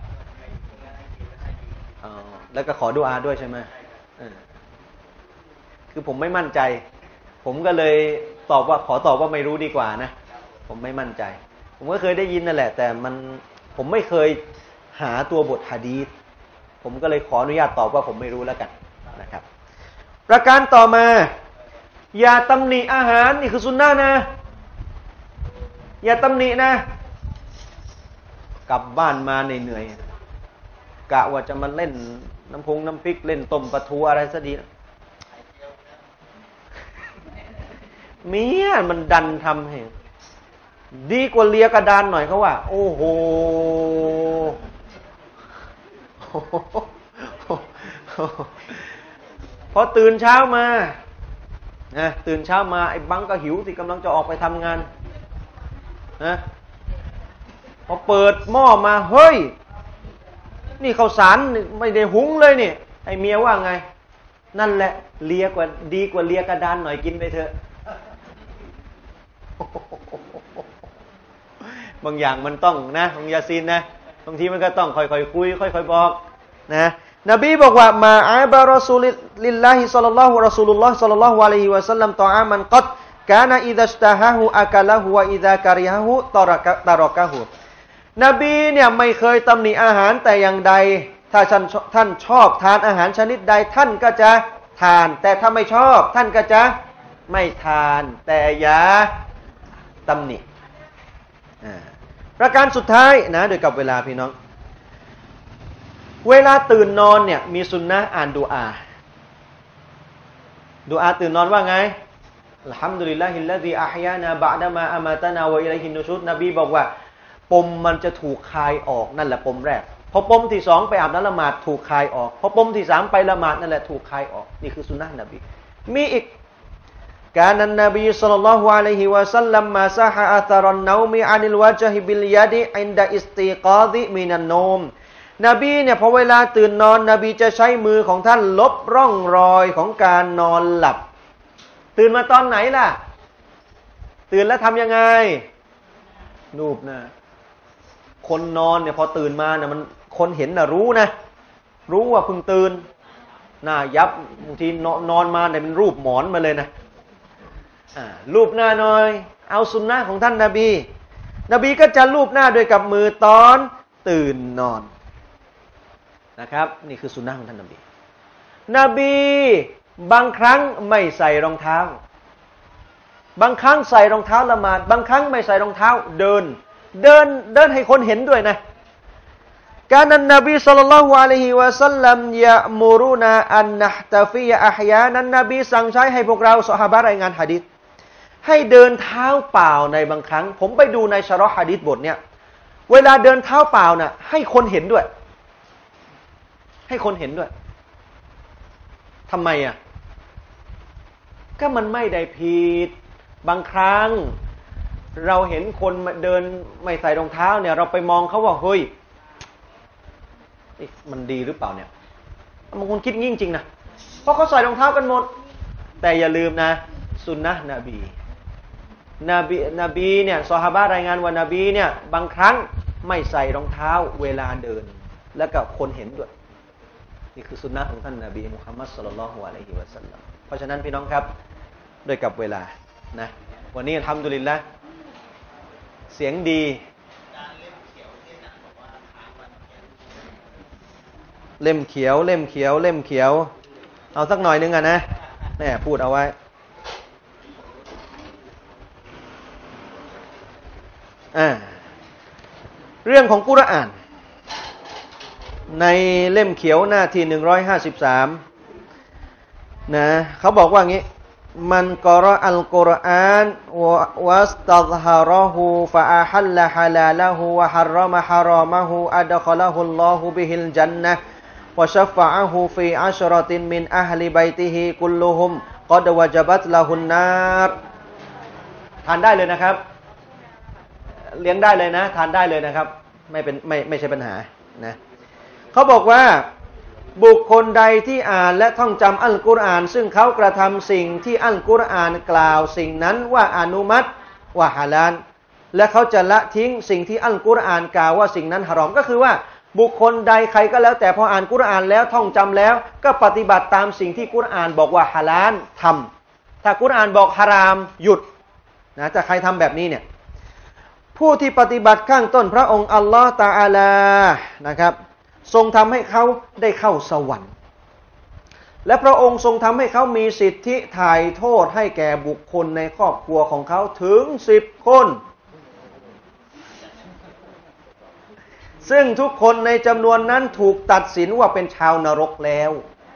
อ๋อแล้วก็ขอดุอาด้วยใช่ไหมอ่าคือผมไม่มั่นใจผมก็เลยตอบว่าขอตอบว่าไม่รู้ดีกว่านะผมไม่มั่นใจผมก็เคยได้ยินนั่นแหละแต่มันผมไม่เคยหาตัวบทหะดีษผมก็เลยขออนุญาตตอบว่าผมไม่รู้แล้วกันนะครับประการต่อมาอย่าตำหนิอาหารนี่คือสุนนะนะอย่าตำหนินะกลับบ้านมาเหนื่อยๆกะว่าจะมาเล่นน้ำพงน้ำพริกเล่นต้มปลาทูอะไรซะดีเมียมันดันทำให้ดีกว่าเลียกระดานหน่อยเขาว่าโอ้โหพอตื่นเช้ามานะตื่นเช้ามาไอ้บังก็หิวสิกำลังจะออกไปทำงานนะพอเปิดหม้อมาเฮ้ยนี่ข้าวสารไม่ได้หุงเลยนี่ไอ้เมียว่าไงนั่นแหละเลียกว่าดีกว่าเลียกระดานหน่อยกินไปเถอะบางอย่างมันต้องนะบางยาซีนนะบางทีมันก็ต้องค่อยๆคุยค่อยๆบอกนะนบีบอกว่ามาอาบะรอซูลิลลาฮิศ็อลลัลลอฮุรอซูลุลลอฮ์ศ็อลลัลลอฮุอะลัยฮิวะซัลลัมตออามันกัดกานะอิซาสตะฮะฮูอะกะละฮูวะอิซากะริฮะฮูตะรอกะตะรอกะฮูนบีเนี่ยไม่เคยตำหนิอาหารแต่อย่างใดถ้าท่านท่านชอบทานอาหารชนิดใดท่านก็จะทานแต่ถ้าไม่ชอบท่านก็จะไม่ทานแต่อย่าตำหนิประการสุดท้ายนะโดยกับเวลาพี่น้องเวลาตื่นนอนเนี่ยมีสุนนะอ่านดุอาดุอาตื่นนอนว่าไงอัลฮัมดุลิลลาฮิลลาซีอะฮยานาบะดะมาอะมาตะนาวะอิลัยฮินนุชูรนบีบอกว่าปมมันจะถูกคายออกนั่นแหละปมแรกพอปมที่สองไปอาบน้ำละหมาดถูกคายออกพอปมที่สามไปละหมาดนั่นแหละถูกคายออกนี่คือสุนนะนบีมีอีกكان النبي صلى الله عليه وسلم مسح أثر النوم عن الوجه باليد عند استيقاظ من النوم นบีเนี่ยพอเวลาตื่นนอนนบีจะใช้มือของท่านลบร่องรอยของการนอนหลับตื่นมาตอนไหนล่ะตื่นแล้วทำยังไงนูบนะคนนอนเนี่ยพอตื่นมาเนี่ยมันคนเห็นนะรู้นะรู้ว่าเพิ่งตื่นหน้ายับบางทีนอนมาเนี่ยเป็นรูปหมอนมาเลยนะรูปหน้าหน่อยเอาสุนนะของท่านนบีนบีก็จะรูปหน้าด้วยกับมือตอนตื่นนอนนะครับนี่คือสุนนะของท่านนบีนบีบางครั้งไม่ใส่รองเท้าบางครั้งใส่รองเท้าละหมาดบางครั้งไม่ใส่รองเท้าเดินเดินเดินให้คนเห็นด้วยนะการนั้นนบีศ็อลลัลลอฮุอะลัยฮิวะซัลลัมยะมูรุนาอันนะฮตะฟีอะฮยานั้นนบีสั่งใช้ให้พวกเราซอฮาบะห์รายงานหะดีษให้เดินเท้าเปล่าในบางครั้งผมไปดูในชะรอห์หะดีษบทเนี้ยเวลาเดินเท้าเปล่าน่ะให้คนเห็นด้วยให้คนเห็นด้วยทำไมอ่ะก็มันไม่ได้ผิดบางครั้งเราเห็นคนเดินไม่ใส่รองเท้าเนี่ยเราไปมองเขาว่าเฮ้ยมันดีหรือเปล่าเนี่ยบางคนคิดงี้จริงๆนะเพราะเขาใส่รองเท้ากันหมดแต่อย่าลืมนะสุนนะนบีนบีนบีเนี่ยซอฮาบะห์รายงานว่านบีเนี่ยบางครั้งไม่ใส่รองเท้าเวลาเดินแล้วก็คนเห็นด้วยนี่คือสุนนะของท่านนบีมุฮัมมัดศ็อลลัลลอฮุอะลัยฮิวะซัลลัมเพราะฉะนั้นพี่น้องครับโดยกับเวลานะวันนี้อัลฮัมดุลิลละห์เสียงดีเล่มเขียวเล่มเขียวเล่มเขียวเอาสักหน่อยนึงอ่ะนะแม่พูดเอาไว้อ่าเรื่องของกุรอานในเล่มเขียวหน้าที่หนึ่งร้อยห้าสิบสามนะเขาบอกว่างี้มันกอรออัลกุรอานวัสตัซฮาระฮูฟะอะฮัลละฮะลาละฮูวะฮัรรมะฮารอมะฮูอัดคอละฮุลลอฮุบิฮิลญันนะฮ์วะชัฟฟะอะฮูฟีอัชเราะตินมินอะฮลิบัยติฮิกุลลุฮุมกอดวะญะบัตละฮุนนารทานได้เลยนะครับเลี้ยงได้เลยนะทานได้เลยนะครับไม่เป็นไม่ไม่ใช่ปัญหานะเขาบอกว่าบุคคลใดที่อ่านและท่องจำอัลกุรอานซึ่งเขากระทำสิ่งที่อัลกุรอานกล่าวสิ่งนั้นว่าอนุมัติว่าฮาลาลและเขาจะละทิ้งสิ่งที่อัลกุรอานกล่าวว่าสิ่งนั้นฮารอมก็คือว่าบุคคลใดใครก็แล้วแต่พออ่านกุรอานแล้วท่องจำแล้วก็ปฏิบัติตามสิ่งที่กุรอานบอกว่าฮาลาลทำถ้ากุรอานบอกฮารามหยุดนะแต่ใครทำแบบนี้เนี่ยผู้ที่ปฏิบัติข้างต้นพระองค์อัลลอฮฺตะอาลานะครับทรงทำให้เขาได้เข้าสวรรค์และพระองค์ทรงทำให้เขามีสิทธิถ่ายโทษให้แก่บุคคลในครอบครัวของเขาถึงสิบคนซึ่งทุกคนในจำนวนนั้นถูกตัดสินว่าเป็นชาวนรกแล้ว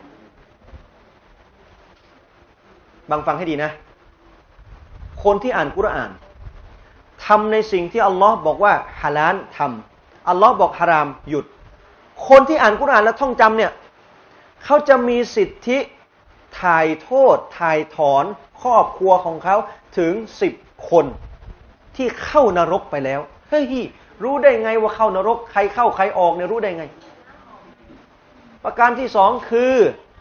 บังฟังให้ดีนะคนที่อ่านกุรอานทำในสิ่งที่อัลลอฮ์บอกว่าฮาลาลทำอัลลอฮ์บอกฮารามหยุดคนที่อ่านกุรอานแล้วท่องจำเนี่ยเขาจะมีสิทธิถ่ายโทษถ่ายถอนครอบครัวของเขาถึงสิบคนที่เข้านรกไปแล้วเฮ้ยรู้ได้ไงว่าเข้านรกใครเข้าใครออกเนี่ยรู้ได้ไงประการที่สองคือ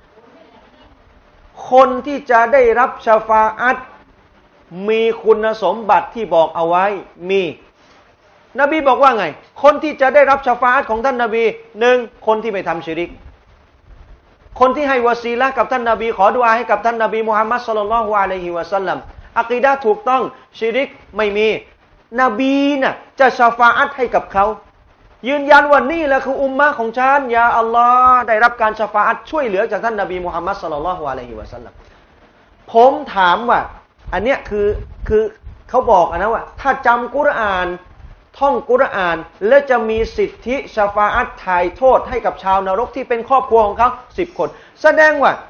คนที่จะได้รับชาฟาอะห์มีคุณสมบัติที่บอกเอาไว้มีนบีบอกว่าไงคนที่จะได้รับชาฟาอะห์ของท่านนบีหนึ่งคนที่ไม่ทำชิริกคนที่ให้วะซีละห์กับท่านนบีขอดุอาให้กับท่านนบีมุฮัมมัดศ็อลลัลลอฮุอะลัยฮิวะซัลลัมอะกีดะห์ถูกต้องชิริกไม่มีนบีน่ะจะชาฟาอะห์ให้กับเขายืนยันว่านี่แหละคืออุมมะของฉันยาอัลลอฮ์ได้รับการชาฟาอะห์ช่วยเหลือจากท่านนบีมุฮัมมัดศ็อลลัลลอฮุอะลัยฮิวะซัลลัมผมถามว่าอันเนี้ยคือคือเขาบอกนะว่าถ้าจำกุรอานท่องกุรอานและจะมีสิทธิชาฟาอะห์ถ่ายโทษให้กับชาวนรกที่เป็นครอบครัวของเขาสิบคนแสดงว่า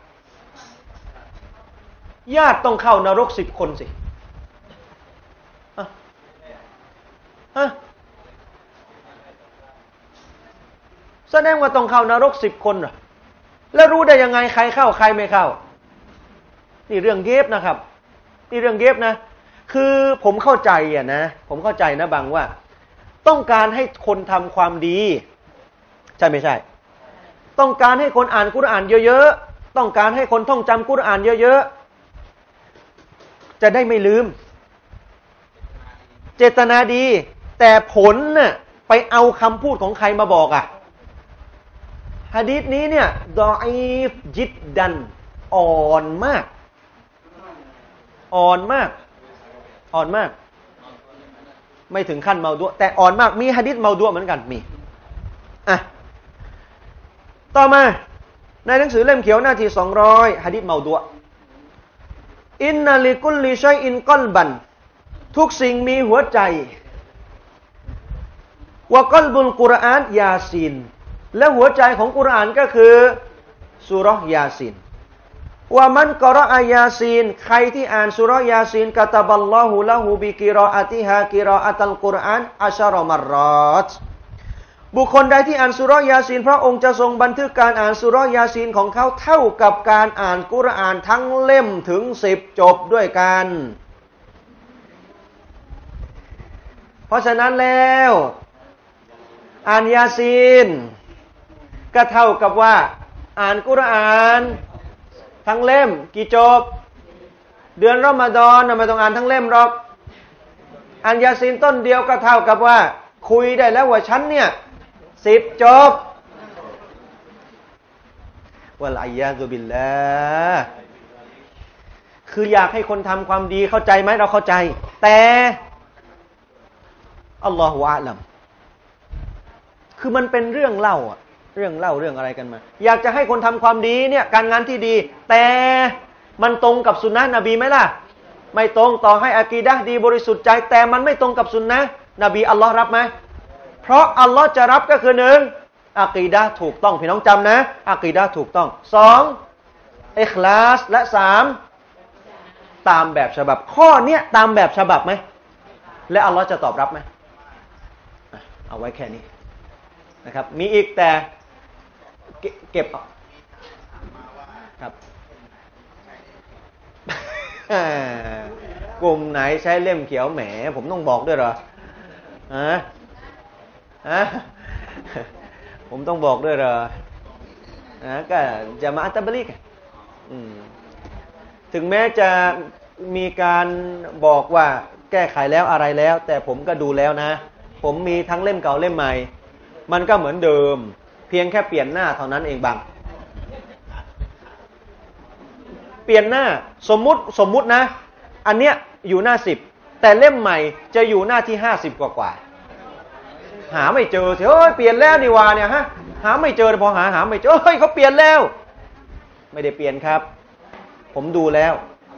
ญาติต้องเข้านรกสิบคนสิอะฮะแสดงว่าต้องเข้านรกสิบคนเหรอแล้วรู้ได้ยังไงใครเข้าใครไม่เข้านี่เรื่องเก็บนะครับนี่เรื่องเก็บนะคือผมเข้าใจอ่ะนะผมเข้าใจนะบางว่าต้องการให้คนทำความดีใช่ไม่ใช่ต้องการให้คนอ่านกุรอานเยอะๆต้องการให้คนท่องจำกุรอานเยอะๆจะได้ไม่ลืมเจตนาดีแต่ผลน่ะไปเอาคำพูดของใครมาบอกอ่ะหะดีษนี้เนี่ยดออีฟจิดดันอ่อนมากอ่อนมากอ่อนมากไม่ถึงขั้นเมาดุแต่อ่อนมากมีหะดีษเมาดุเหมือนกันมีอ่ะต่อมาในหนังสือเล่มเขียวหน้าที่สองร้อยหะดีษเมาดุอินนาลิกุลลิชัยอินกอลบันทุกสิ่งมีหัวใจวะกอลบุลกุรอานยาซีนและหัวใจของกุรอานก็คือซูเราะห์ยาซีนว่ามันกะเราะอะยาซีนใครที่อ่านซูเราะห์ยาซีนกะตะบัลลอฮุละฮูบิกิรออะติฮากิรออะตัลกุรอานอัชรอมัรรอตบุคคลใดที่อ่านซูเราะห์ยาซีนพระองค์จะทรงบันทึกการอ่านซูเราะห์ยาซีนของเขาเท่ากับการอ่านกุรอานทั้งเล่มถึงสิบจบด้วยกันเพราะฉะนั้นแล้วอ่านยาซีนก็เท่ากับว่าอ่านกุรอานทั้งเล่มกี่จบเดือนรอมฎอนไม่ต้องอ่านทั้งเล่มหรอกอ่านยาซีนต้นเดียวก็เท่ากับว่าคุยได้แล้วว่าฉันเนี่ยสิบจบวัลอัยยาซุบิลลาห์คืออยากให้คนทำความดีเข้าใจไหมเราเข้าใจแต่อัลลอฮฺอาลัมคือมันเป็นเรื่องเล่าอะเรื่องเล่าเรื่องอะไรกันมาอยากจะให้คนทำความดีเนี่ยการงานที่ดีแต่มันตรงกับสุนนะนบีไหมล่ะไม่ตรงต่อให้อากีดะห์ดีบริสุทธิ์ใจแต่มันไม่ตรงกับสุนนะนบีอัลลอฮ์รับไหมเพราะอัลลอฮ์จะรับก็คือหนึ่งอากีดะห์ถูกต้องพี่น้องจำนะอากีดะห์ถูกต้องสองอิคลาสและสามตามแบบฉบับข้อเนี้ยตามแบบฉบับไหมและอัลลอฮ์จะตอบรับไหมเอาไว้แค่นี้นะครับมีอีกแต่เก็บครับกลุ่มไหนใช้เล่มเขียวแหมผมต้องบอกด้วยเหรอฮะฮะผมต้องบอกด้วยเหรอฮะก็จะมาอัตตะบลิกถึงแม้จะมีการบอกว่าแก้ไขแล้วอะไรแล้ว แต่ผมก็ดูแล้วนะผมมีทั้งเล่มเก่าเล่มใหม่มันก็เหมือนเดิมเพียงแค่เปลี่ยนหน้าเท่านั้นเองบางเปลี่ยนหน้าสมมุติสมมุตินะอันเนี้ยอยู่หน้าสิบแต่เล่มใหม่จะอยู่หน้าที่ห้าสิบกว่ากว่าหาไม่เจอเฮ้ยเปลี่ยนแล้วนี่วาเนี่ยฮะหาไม่เจอพอหาหาไม่เจอเฮ้ยเขาเปลี่ยนแล้วไม่ได้เปลี่ยนครับผมดูแล้ว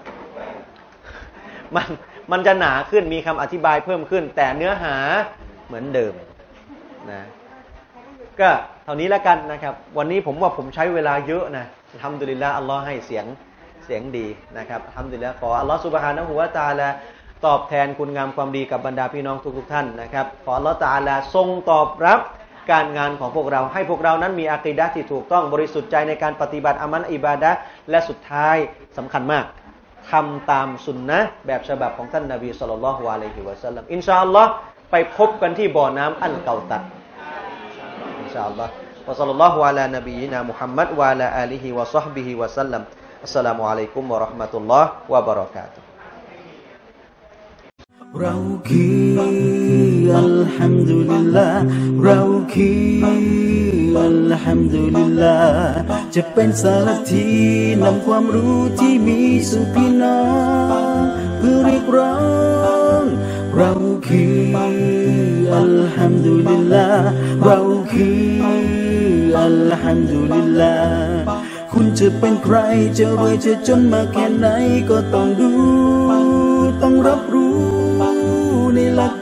มันมันจะหนาขึ้นมีคำอธิบายเพิ่มขึ้นแต่เนื้อหาเหมือนเดิมนะก็เท่านี้แล้วกันนะครับวันนี้ผมว่าผมใช้เวลาเยอะนะอัลฮัมดุลิลละห์อัลลอฮ์ให้เสียงเสียงดีนะครับอัลฮัมดุลิลละห์ขออัลลอฮ์ซุบฮานะฮูวะตะอาลาตอบแทนคุณงามความดีกับบรรดาพี่น้องทุกๆท่านนะครับขออัลลอฮ์ตะอาลาทรงตอบรับการงานของพวกเราให้พวกเรานั้นมีอากีดะห์ที่ถูกต้องบริสุทธิ์ใจในการปฏิบัติอามัลอิบาดะห์และสุดท้ายสำคัญมากทำตามสุนนะห์แบบฉบับของท่านนบีศ็อลลัลลอฮุอะลัยฮิวะซัลลัมอินชาอัลลอฮ์ไปพบกันที่บ่อน้ำอัลเกาตัรอินชาอัลลอฮ์วะศ็อลลัลลอฮุอะลานบีนามุฮัมมัดวะอะลาอาลิฮิวะศอฮบิฮิวะซัลลัมอัสสลามุอะลัยกุมวะเราะห์มะตุลลอฮ์วะบะเราะกาตุฮ์เราคืออัลฮัมดุลิลลาห์เราคืออัลฮัมดุลิลลาห์จะเป็นสารทีนำความรู้ที่มีสู่พี่น้องเพื่อเรียกร้องเราคืออัลฮัมดุลิลลาห์เราคืออัลฮัมดุลิลลาห์คุณจะเป็นใครจะรวยจะจนมากแค่ไหนก็ต้องดูต้องรับรู้ในหลัก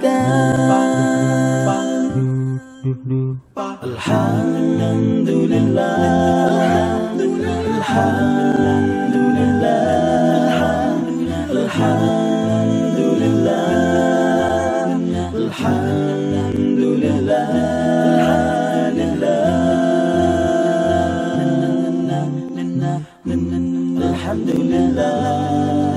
การอัลฮัมดุลิลลาห์อัลฮัมดุลิลลาห์อัลฮัมดุลิลลาห์อัลฮัมดุลิลลาห์ลิลลาห์อัลฮัมดุลิลลาห์